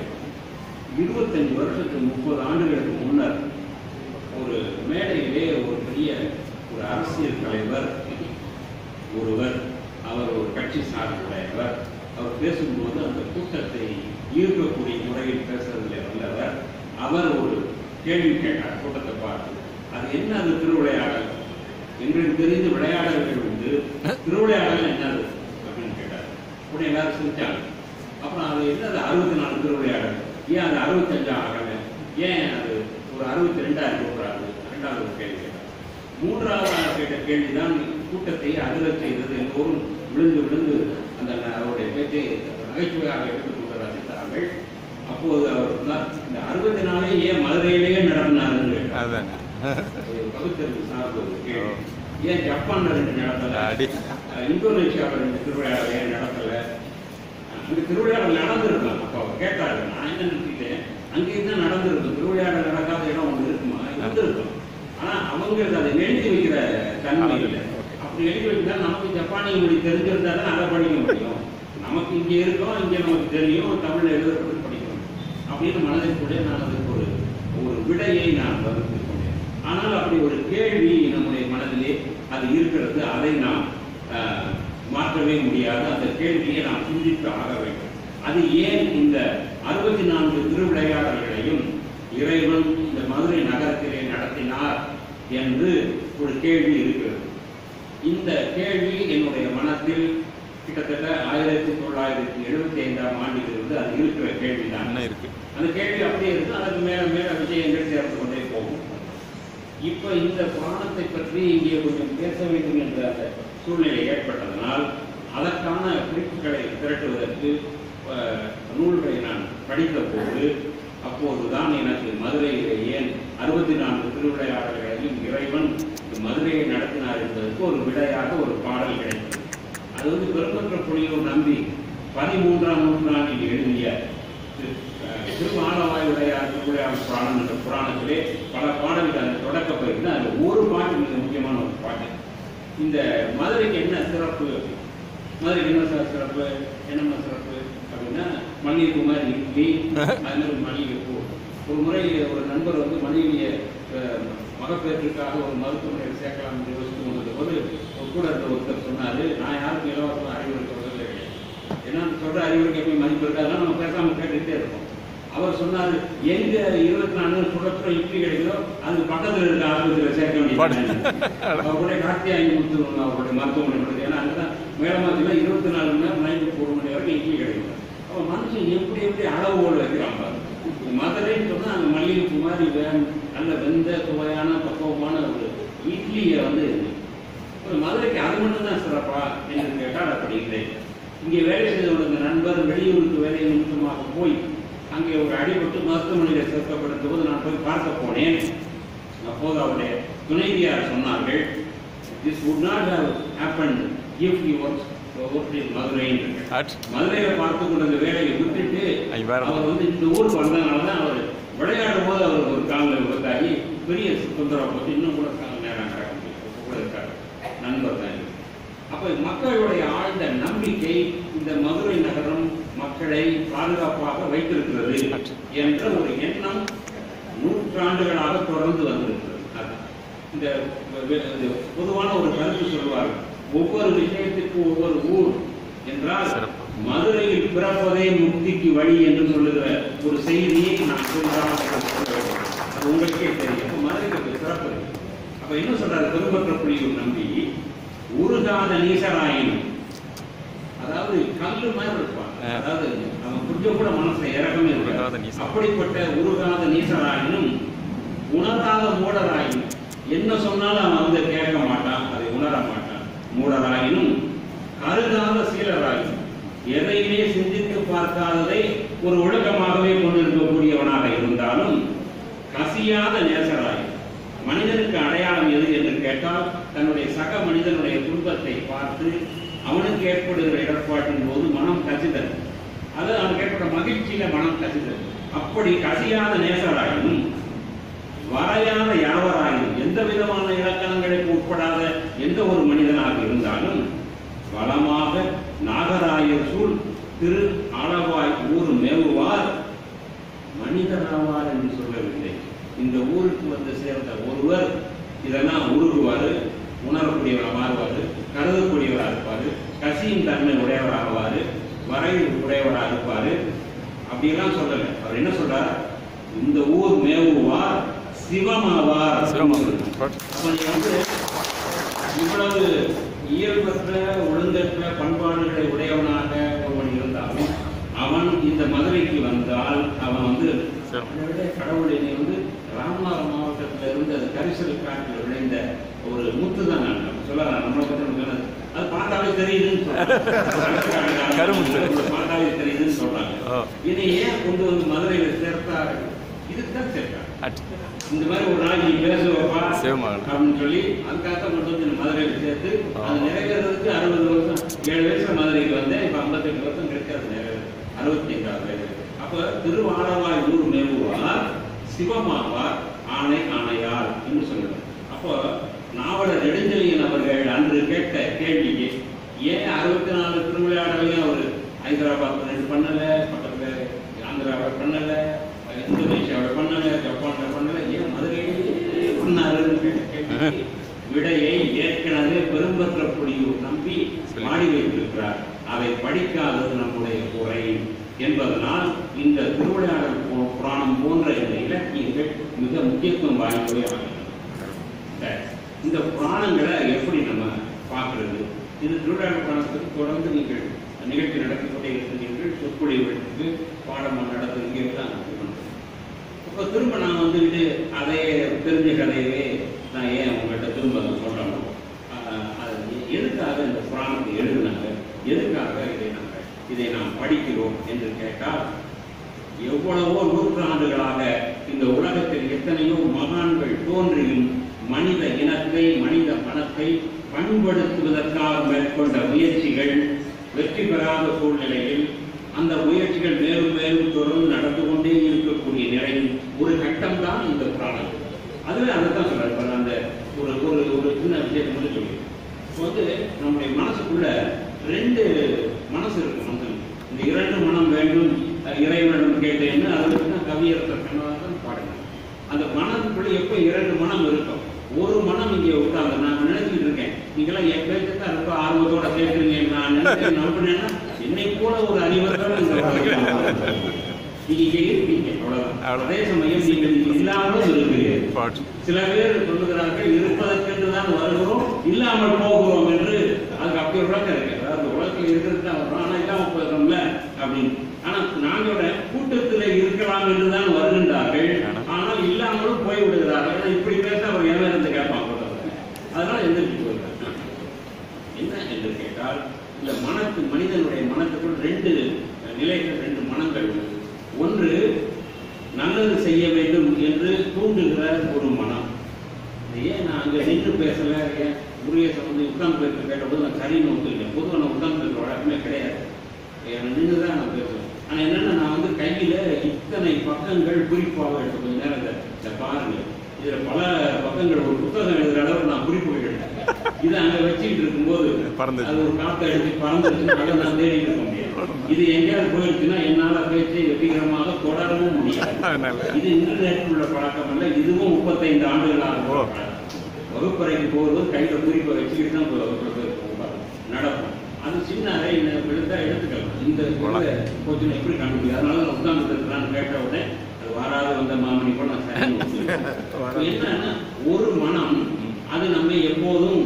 25 வருஷத்துக்கு 30 ஆண்டுகளுக்கு முன்னர் ஒரு மேடையிலே ஒரு பெரிய ஒரு அரசியல் தலைவர் ஒருவர், அவர் ஒரு கட்சி சார்புடையவர், அவர் பேசும்போது அந்த கூட்டத்தை ஈர்க்கக்கூடிய முறையில் பேசுறதுல வல்லவர். அவர் ஒரு கேள்வி கேட்டார் கூட்டத்தை பார்த்து, அது என்ன அது திருவிளையாடல்? எங்களுக்கு தெரிந்து விளையாடல்கள் உண்டு, திருவிளையாடல் என்னது அப்படின்னு கேட்டார். உடனே எல்லாரும் சிரிச்சாங்க. அப்புறம் அது என்னது 64 திருவிளையாடல், ஏன் அது 65 ஆகல, ஏன் அது ஒரு 62 இருக்கக்கூடாது? இரண்டாவது கேள்வி கேட்டார். மூன்றாவது கேட்ட கேள்விதான் கூட்டத்தை அதிரச் செய்தது. எல்லோரும் விழுந்து விழுந்து அந்த அவருடைய பேச்சை நகைச்சுவையாக எடுத்துக் கொண்டு ரசித்தார்கள். அப்போது அவர் சொன்னார், இந்த 64 ஏன் மதுரையிலேயே நடத்தினாருன்னு கேட்டார். பகுத்தறிவு சார்ந்த ஒரு கேள்வி. ஏன் ஜப்பான்ல 2 நடத்தல, இந்தோனேஷியாவில் 2 திருவிளையாடல் ஏன் நடத்தல? அந்த திருவிளையாடல் நடந்திருக்கலாம். அப்போ அவர் கேட்டாரு. நான் என்ன நினைச்சிட்டேன், அங்கேயும் தான் நடந்திருக்கும், திருவிளையாடல் நடக்காத இடம் ஒன்று இருக்குமா? இருந்திருக்கும். ஆனா அவங்க அதை எழுதி வைக்கிற தன்மை இல்லை. அப்படி எழுதி வைக்கிறா நமக்கு ஜப்பானிய மொழி தெரிஞ்சிருந்தா தான் அதை படிக்க முடியும். நமக்கு இங்கே இருக்கோம், இங்கே நமக்கு தெரியும், தமிழ்ல எழுதப்பட்டு படிக்கணும் அப்படின்னு மனதிற்குள்ளே நான் அதுக்கு ஒரு விடையை நான் வகுத்து கொண்டேன். ஆனால் அப்படி ஒரு கேள்வி நம்முடைய மனதிலே அது இருக்கிறது. அதை நாம் மாற்றவே முடியாது. அந்த கேள்வியை நாம் சிந்தித்து ஆக வேண்டும். அது ஏன் இந்த 64 திருவிளையாடல்களையும் இறைவன் இந்த மதுரை நகரத்திலே நடத்தினார் என்று ஒரு கேள்வி இருக்கிறது. இந்த கேள்வி என்னுடைய மனத்தில் கிட்டத்தட்ட 1975ஆம் ஆண்டிலிருந்து அது இருக்கிற கேள்விதான் இருக்கு. அந்த கேள்வி அப்படியே இருக்கு. அதுக்கு மேல மேல விஷயங்கள் சேர்ந்து கொண்டே போகும். இப்ப இந்த புராணத்தை பற்றி இங்கே கொஞ்சம் பேச வேண்டும் என்ற அந்த சூழ்நிலை ஏற்பட்டதனால் அதற்கான குறிப்புகளை திரட்டுவதற்கு நூல்களை நான் படித்த போது அப்போதுதான் எனக்கு மதுரையிலே ஏன் 64 திருவிளையாடல்களையும் இறைவன் மதுரையை நடத்தினார் என்பதற்கு ஒரு விடையாக ஒரு பாடல் கிடைத்தது. அது வந்து பெரும்பற்ற புலியூர் நம்பி 13ஆம் நூற்றாண்டில் எழுதிய திருமாலவாயுடையார் திருவிளையாடல் புராணம் என்ற புராணத்திலே பல பாடல்கள் அந்த தொடக்க பயிர்ந்து அதில் ஒரு பாட்டு மிக முக்கியமான ஒரு பாட்டு. இந்த மதுரைக்கு என்ன சிறப்பு, மதுரைக்கு என்ன சிறப்பு, என்னென்ன சிறப்பு அப்படின்னா மல்லிகைப்பூ மாதிரி இட்லி, அது மாதிரி மல்லிகைப்பூ. ஒரு முறை ஒரு நண்பர் வந்து மனைவியை மகப்பேற்றுக்காக ஒரு மருத்துவமனையில் சேர்க்கலாம் என்று யோசித்து வந்தது போது கூட இருந்த ஒருத்தர் சொன்னார், நான் யாருக்கும் இலவசம் அறிவுரை சொல்றதே கிடையாது. ஏன்னா சொல்ற அறிவுரைக்கு எப்படி மதிப்பு இருக்காதுன்னா நம்ம பேசாமல் கேட்டுக்கிட்டே இருக்கோம். அவர் சொன்னார், எங்க 24 சுடச்சுட இட்லி கிடைக்குதோ அது பக்கத்தில் இருக்க ஆஸ்பத்திரியில் சேர்க்க வேண்டியது. அவருடைய கார்த்தியாயி கொடுத்துருவாங்க அவருடைய மருத்துவமனை. ஏன்னா அங்கதான் மேலமாதிரில 24 மணி நேரம் நைட்டு 4 மணி வரைக்கும் இட்லி கிடைக்கும். அவன் மனுஷன் எப்படி அளவோடு வைக்கிறான். மதுரைன்னு சொன்னா அந்த மல்லிகைப்பூ மாதிரி நல்ல வெந்த சுவையான பக்குவமான ஒரு இட்லியை வந்து மதுரைக்கு அது மட்டும் தான் சிறப்பா என்று கேட்டால் அப்படி இல்லை. இங்கே வேலை செய்த ஒரு நண்பர் வெளியூருக்கு வேலை நிமித்தமாக போய் அங்கே ஒரு அடிபட்டு மருத்துவமனையில் சேர்க்கப்பட்ட போது நான் போய் பார்க்க போனேன். அப்போது அவருடைய துணைவியார் சொன்னார்கள், this would not have happened if you worked in Madurai. மதுரையில பார்த்து கொண்ட வேலையை விட்டுட்டு அவர் வந்து இந்த ஊருக்கு வந்ததுனால தான் அவர் விளையாடும் போது அவர் ஒரு காலில் விபத்தாகி பெரிய தொந்தரவு போட்டு இன்னும் கூட நேரம் கூட இருக்காரு நண்பர் தான். அப்ப மக்களுடைய ஆழ்ந்த நம்பிக்கை இந்த மதுரை நகரம் மக்களை பாதுகாப்பாக வைத்திருக்கிறது என்ற ஒரு எண்ணம் நூற்றாண்டுகளாக தொடர்ந்து வந்திருக்கிறது. இந்த பொதுவான ஒரு கருத்து சொல்வார்கள், ஒவ்வொரு விஷயத்திற்கும் ஒவ்வொரு ஊர் என்றால் மதுரையில் பிறப்பதே முக்திக்கு வழி என்று சொல்லுகிற ஒரு செய்தியை நான் அது உங்களுக்கே தெரியும். மதுரைக்கு சிறப்பு. அப்ப என்ன சொல்றாரு பெரும்பற்ற புலியூர் நம்பி, உருகாத நீசராயினும், அதாவது கல்லு மாதிரி இருப்பான், அதாவது அவன் கொஞ்சம் கூட மனசுல இறக்கமே இருக்காது. அப்படிப்பட்ட உருகாத நீசராயினும் உணராத மூடராயினும், என்ன சொன்னாலும் அவன் வந்து கேட்க மாட்டான், அதை உணர மாட்டான். மூடராயினும் கருதாத சீலராயினும், எதையுமே சிந்தித்து பார்க்காததை ஒரு ஒழுக்கமாகவே கொண்டிருக்கக்கூடியவனாக இருந்தாலும் கசியாத நேசராயினும். மனிதனுக்கு அடையாளம் எது என்று கேட்டால் தன்னுடைய சக மனிதனுடைய துன்பத்தை பார்த்து அவனுக்கு ஏற்படுகிற இடர்பாட்டின் போது மனம் கசிதல், அது அவனுக்கு ஏற்பட்ட மகிழ்ச்சியில மனம் கசிதல். அப்படி கசியாத நேசராயினும் வரையாத யாவராயினும், எந்த விதமான இலக்கணங்களுக்கு உட்படாத எந்த ஒரு மனிதனாக இருந்தாலும் வளமாக நாகராயர் சூழ் திரு அளவாய் ஊர் மேவுவார் மனிதனாவார் என்று சொல்லவில்லை. இந்த ஊருக்கு வந்து சேர்ந்த ஒருவர் இதெல்லாம் உருகுவாரு, உணரக்கூடியவராக மாறுவாரு, கருதக்கூடியவராக இருப்பாரு, கசியின் தன்மை உடையவராகுவாரு, வரைவு உடையவராக இருப்பாரு. அப்படியெல்லாம் சொல்லலை. அவர் என்ன சொல்றார், இந்த ஊர் மேவுவார் சிவமாவார். வந்து இவ்வளவு இயல்பற்ற ஒழுங்கற்ற பண்பாடுகளை உடையவனாக ஒருவன் இருந்தாலும் அவன் இந்த மதுரைக்கு வந்தால் அவன் வந்து கடவுளை வந்து ராமநாதபுரம் மாவட்டத்தில் இருந்து அது கரிசல் காட்டில் விளைந்த ஒரு முத்து தான் நான் சொல்லலாம். நம்மளை பற்றி அது பார்த்தாலே தெரியுதுன்னு பார்த்தாலே தெரியுதுன்னு சொல்றாங்க. இதை ஏன் கொண்டு வந்து மதுரையில சேர்த்தாரு? இதுதான் சேர்த்தாங்க. இந்த மாதிரி ஒரு நாள் நீ பேசுவப்பா அப்படின்னு சொல்லி அதுக்காக கொண்டு வந்து மதுரையில் சேர்த்து அது நிறைவேறதுக்கு 60 வருஷம், 7 வயசுல மதுரைக்கு வந்தேன். இப்ப 58 வருஷம் கிடைக்காது, நிறைவேறு 65வது வயது. அப்ப திருவாளவாய் ஊர் மேவுவார் சிவமாவார் ஆணை ஆணையார் என்று சொல்லுவார். அப்போ நாவலர் நெடுஞ்செழியன் அவர்கள் அன்று கேட்ட கேள்விக்கு ஏன் 64 திருவிளையாடலையும் அவர் ஹைதராபாத் பண்ணல, பக்கத்துல ஆந்திராவில் பண்ணல, இந்தோனேஷியாவில் பண்ணல, ஜப்பான்ல பண்ணல, ஏன் மதுரையிலே பண்ணாருன்னு கேட்ட கேள்விக்கு விடையை ஏற்கனவே பெரும்பற்ற புலியூர் நம்பி மாடி வைத்திருக்கிறார். அதை படிக்காதது நம்முடைய குறை என்பதனால் இந்த திருவிளையாடல் புராணம் போன்ற இந்த இலக்கியங்கள் மிக முக்கியத்துவம் வாய்ந்தவை ஆகின்றன. இந்த புராணங்களை எப்படி நம்ம பார்க்கறது? இது திருவிளையாடல் புராணத்துக்கு தொடர்ந்து நீங்கள் நிகழ்ச்சி நடத்தி கொண்டே இருக்கிறீர்கள், சொற்பொழிவுகளுக்கு பாடம் நடத்துகிறீர்கள். இப்போ திரும்ப நான் வந்துட்டு அதே தெரிஞ்ச கதையவே நான் ஏன் உங்கள்கிட்ட திரும்ப சொல்றேன்? எதுக்காக இந்த புராணத்தை எழுதினாங்க, எதுக்காக இதை நாம் படிக்கிறோம் என்று கேட்டால், எவ்வளவோ நூற்றாண்டுகளாக இந்த உலகத்தில் எத்தனையோ மகான்கள் தோன்றியும் மனித இனத்தை மனித மனத்தை பண்படுத்துவதற்காக மேற்கொண்ட முயற்சிகள் வெற்றி பெறாத சூழ்நிலையில் அந்த முயற்சிகள் மேலும் மேலும் தொடர்ந்து நடந்து கொண்டே இருக்கக்கூடிய நிலையில் ஒரு கட்டம் தான் இந்த புராணம். அதுவே அதைத்தான் சொல்றாரு. அந்த ஒரு ஒரு சின்ன விஷயத்தை மட்டும் சொல்லி வந்து நம்முடைய மனசுக்குள்ள 2 மனசு இருக்கு. மனசு இந்த 2 மனம் வேண்டும் இறைவனிடம் கேட்டேன்னு அதுக்கு தான் கவியரசர் கண்ணதாசன் பாடினார். அந்த மனதுக்குள்ள எப்ப 2 மனம் இருக்கும். ஒரு மனம் இங்கே உட்கார்ந்து நான் நினைச்சிட்டு இருக்கேன், நீங்களாம் என் பேச்சுதான் ரொம்ப ஆர்வத்தோட கேட்குறீங்க, நான் நினைச்சேன் நம்பினேன்னா என்னை கூட ஒரு அறிவர்கள் நீங்க இருப்பீங்க, அவ்வளவுதான். அதே சமயம் நீங்கள் இல்லாமல் இருக்கிறீர்கள். சில பேர் சொல்லுகிறார்கள் இருப்பதற்கென்று தான் வருகிறோம், இல்லாமல் போகிறோம் என்று. அதுக்கு அப்படி ஒரு விளக்கம் இருக்கு. அதாவது உலகத்தில் இருக்கிறது தான் வரும், ஆனா இல்லாம போயிடுறோம்ல அப்படின்னு. ஆனா நாங்களோட கூட்டத்தில் இருக்கலாம் என்றுதான் வருகின்றார்கள், ஆனால் இல்லாமலும் போய்விடுகிறார்கள். பேசல, முருகேசன் வந்து உட்கார்ந்து பேசுகிற கேட்டபோது நான் சரின்னு ஒத்துக்கிட்டேன். பொதுவாக நான் உட்கார்ந்து பேசுகிற வழக்கமே கிடையாது, நின்று தான் நான் பேசுவேன். ஆனால் என்னென்னா நான் வந்து கையில் இத்தனை பக்கங்கள் குறிப்பாக எடுத்து கொஞ்சம் நேரம் இந்த பாருங்க, இதில் பல பக்கங்கள் ஒரு புத்தகம் எழுதுகிற அளவுக்கு நான் குறிப்புகள் எடுத்தேன். இதை அங்கே வச்சுக்கிட்டு இருக்கும்போது அது ஒரு காற்றை எடுத்து பறந்துருச்சுன்னா அதை நான் தேடிட்டு இருக்க முடியாது. இது எங்கேயாவது போயிடுச்சுன்னா என்னால் பேச்சை வெற்றிகரமாக தொடரவும் முடியாது. இது இன்டர்நெட் உள்ள பழக்கம் அல்ல, இதுவும் 35 ஆண்டுகளாக வகுப்பறைக்கு போகிறது கையில் குறிப்பை வச்சுக்கிட்டு தான் வகுப்பில் நடக்கும். அது சின்ன அறை எடுத்தா எடுத்துக்கலாம். இந்த கோச்சினை எப்படி கண்டுபிடிக்கும்? அதனால நான் உட்கார்ந்து இருக்கிறான்னு கேட்ட உடனே அது வாராது வந்த மாமணி கூட நான் சரி. என்னன்னா ஒரு மனம் அது நம்ம எப்போதும்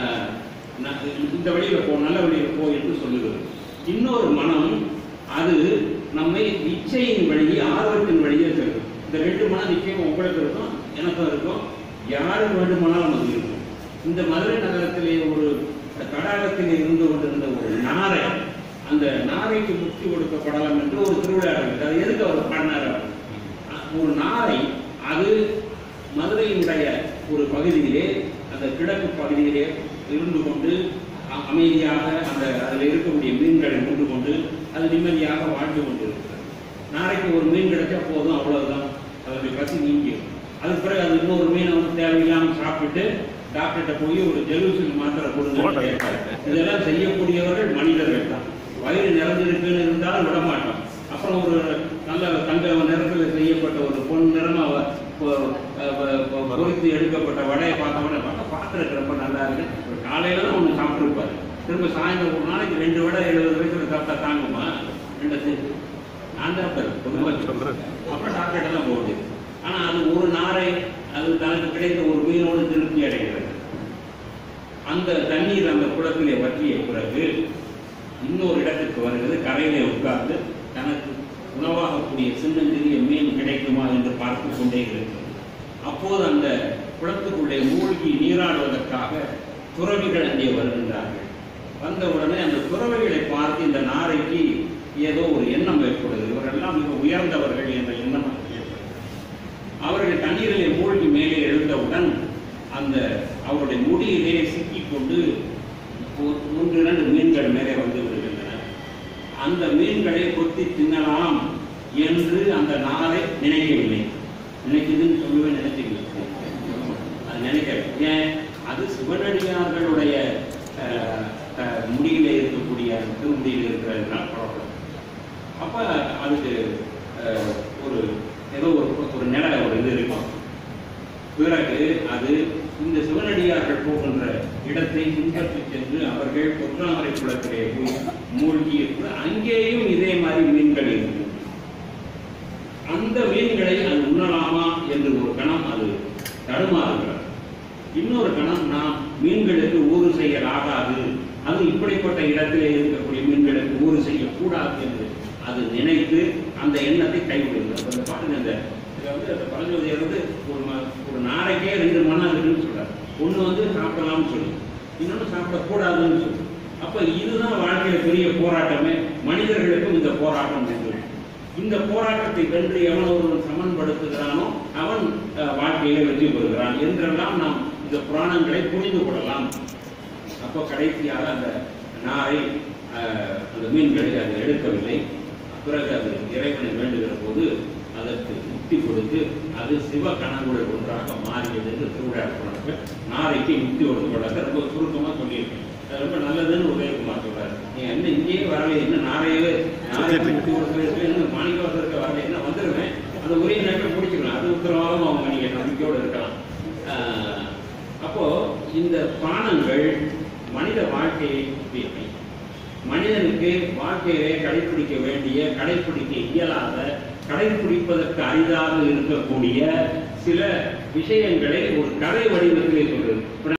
இந்த வழியில போ, நல்ல வழியில போ என்று சொல்லுகிறது. இன்னொரு மனம் அது நம்மை இச்சையின் வழியே, ஆர்வத்தின் வழியே செல்லும். இந்த 2 மனம் நிச்சயம் உங்களுக்கு இருக்கும், எனக்கும் இருக்கும், யாருக்கு வேண்டுமானாலும் அது இருக்கும். இந்த மதுரை நகரத்திலே ஒரு தடாகத்தில் இருந்து கொண்டிருந்த ஒரு நாரை, அந்த நாரைக்கு முக்தி கொடுக்கப்படலாம் என்று ஒரு திருவிழா இருக்கு. அது எதுக்கு அவர் பாடினார்? ஒரு நாரை அது மதுரையினுடைய ஒரு பகுதியிலே, அந்த கிழக்கு பகுதியிலே இருந்து கொண்டு அமைதியாக அந்த அதில் இருக்கக்கூடிய மீன்களை கொண்டு கொண்டு அது நிம்மதியாக வாழ்ந்து கொண்டிருக்கிறது. நாரைக்கு ஒரு மீன் கிடைச்சா போதும், அவ்வளவுதான், அதனுடைய பசி நீங்கிடும். அதுக்கு பிறகு அது இன்னொரு மீனை வந்து தேவையில்லாமல் சாப்பிட்டு டாக்டர்கிட்ட போய் ஒரு ஜெலூசின் மாத்திரை கொடுங்க கேட்பாரு. இதெல்லாம் செய்யக்கூடியவர்கள் மனிதர்கள் தான். வயிறு நிறைஞ்சிருக்குன்னு இருந்தாலும் விடமாட்டோம். அப்புறம் ஒரு நல்ல தங்க நிறத்தில் செய்யப்பட்ட ஒரு பொன் நிறமாக பொறித்து எடுக்கப்பட்ட வடையை பார்த்தோம்னா பார்க்கறதுக்கு ரொம்ப நல்லா இருக்கு. காலையில தான் ஒன்று சாப்பிட்டுருப்பாரு, திரும்ப சாயந்தரம் ஒரு நாளைக்கு 2 வடை 70 வயசுல சாப்பிட்டா தாங்குமா? 2 நான் தான் சொல்றேன். அப்புறம் டாக்டர்கிட்ட தான் போகுது. ஆனா அது ஒரு நாரை அது தனக்கு கிடைத்த ஒரு மீனோடு திருப்தி அடைகிறது. அந்த தண்ணீர் அந்த குளத்திலே வற்றிய பிறகு இன்னொரு இடத்துக்கு வருகிறது. கரையிலே உட்கார்ந்து தனக்கு உணவாகக்கூடிய சின்னஞ்சிறிய மீன் கிடைக்குமா என்று பார்த்து கொண்டே இருக்கிறது. அப்போது அந்த குளத்துக்குள்ளே மூழ்கி நீராடுவதற்காக துறவிகள் அங்கே வருகின்றார்கள். வந்தவுடனே அந்த துறவிகளை பார்த்து இந்த நாரைக்கு ஏதோ ஒரு எண்ணம் ஏற்படுது. இவரெல்லாம் மிக உயர்ந்தவர்கள் என்ற எண்ணம் ஏற்படுது. அவர்கள் தண்ணீரிலே மூழ்கி மேலே எழுந்தவுடன் அந்த அவருடைய முடியிலே சிக்கிக்கொண்டு 1-2 மீன்கள் மேலே வந்து விடுகின்றன. அந்த மீன்களை கொத்தி தின்னலாம் என்று அந்த நாரை நினைக்கவில்லை. நினைக்குதுன்னு சொல்லவே நினைச்சுக்கல, அது நினைக்கல. ஏன்? அது சிவனடியார்களுடைய முடியில இருக்கக்கூடிய திருமுடியில் இருக்கிறதுனால பரவாயில்ல. அப்ப அதுக்கு ஒரு ஏதோ ஒரு நில ஒரு இது இருக்கும். பிறகு அது இந்த சிவனடியார்கள் போகின்ற இடத்தை பின்பற்றி சென்று அவர்கள் பொற்றாமரை குளத்திலே போய் மூழ்கி அங்கேயும் இதே மாதிரி மீன்கள் இருக்கு. அந்த மீன்களை அது உண்ணலாமா என்று ஒரு கணம் அது தடுமாறுகிறது. இன்னொரு கணம் நாம் மீன்களுக்கு ஊறு செய்யலாகாது, அது இப்படிப்பட்ட இடத்திலே இருக்கக்கூடிய மீன்களுக்கு ஊறு செய்யக்கூடாது என்று அது நினைத்து அந்த எண்ணத்தை கைவிடுகிறது. பாருங்க, அந்த பழஞ்சோதியர் வந்து ஒரு நாளைக்கே 2 மனம் இருக்குன்னு சொல்றாரு. ஒண்ணு வந்து சாப்பிடலாம்னு சொல்லி, இன்னொன்று சாப்பிடக்கூடாதுன்னு சொல்லி. அப்ப இதுதான் வாழ்க்கையில பெரிய போராட்டமே. மனிதர்களுக்கும் இந்த போராட்டம் என்று. இந்த போராட்டத்தை வென்று எவன் ஒருவன் சமன்படுத்துகிறானோ அவன் வாழ்க்கையில வெற்றி பெறுகிறான் என்றெல்லாம் நாம் இந்த புராணங்களை புரிந்து கொள்ளலாம். அப்போ கடைசியாக அந்த நாரை அந்த மீன்களை அது எடுக்கவில்லை. பிறகு அது இறைவனை வேண்டுகிற போது அதற்கு முக்தி கொடுத்து அது சிவ கணங்களுடன் ஒன்றாக மாறியது என்று திருவிழா போனாங்க. நாரைக்கு முக்தி கொடுக்கப்படாத ரொம்ப சுருக்கமா சொல்லியிருக்கேன். அது ரொம்ப நல்லதுன்னு உதயகுமார் சொல்றாரு. நீ என்ன இங்கேயே வரலையே, என்ன நாரையே முக்தி கொடுக்க மாணிக்கவாசருக்கு வரல, என்ன வந்துருவேன், அந்த ஒரே நேரத்தில் முடிச்சுக்கலாம். அது உத்தரவாதம் அவங்க நீங்க நம்பிக்கையோடு இருக்கலாம். அப்போ இந்த பானங்கள் மனித வாழ்க்கையை ஒப்பியவை. மனிதனுக்கு வாழ்க்கையிலே கடைபிடிக்க வேண்டிய, கடைபிடிக்க இயலாத, கடைபிடிப்பதற்கு அரிதாக இருக்கக்கூடிய சில விஷயங்களை ஒரு கதை வடிவத்திலே சொல்றது.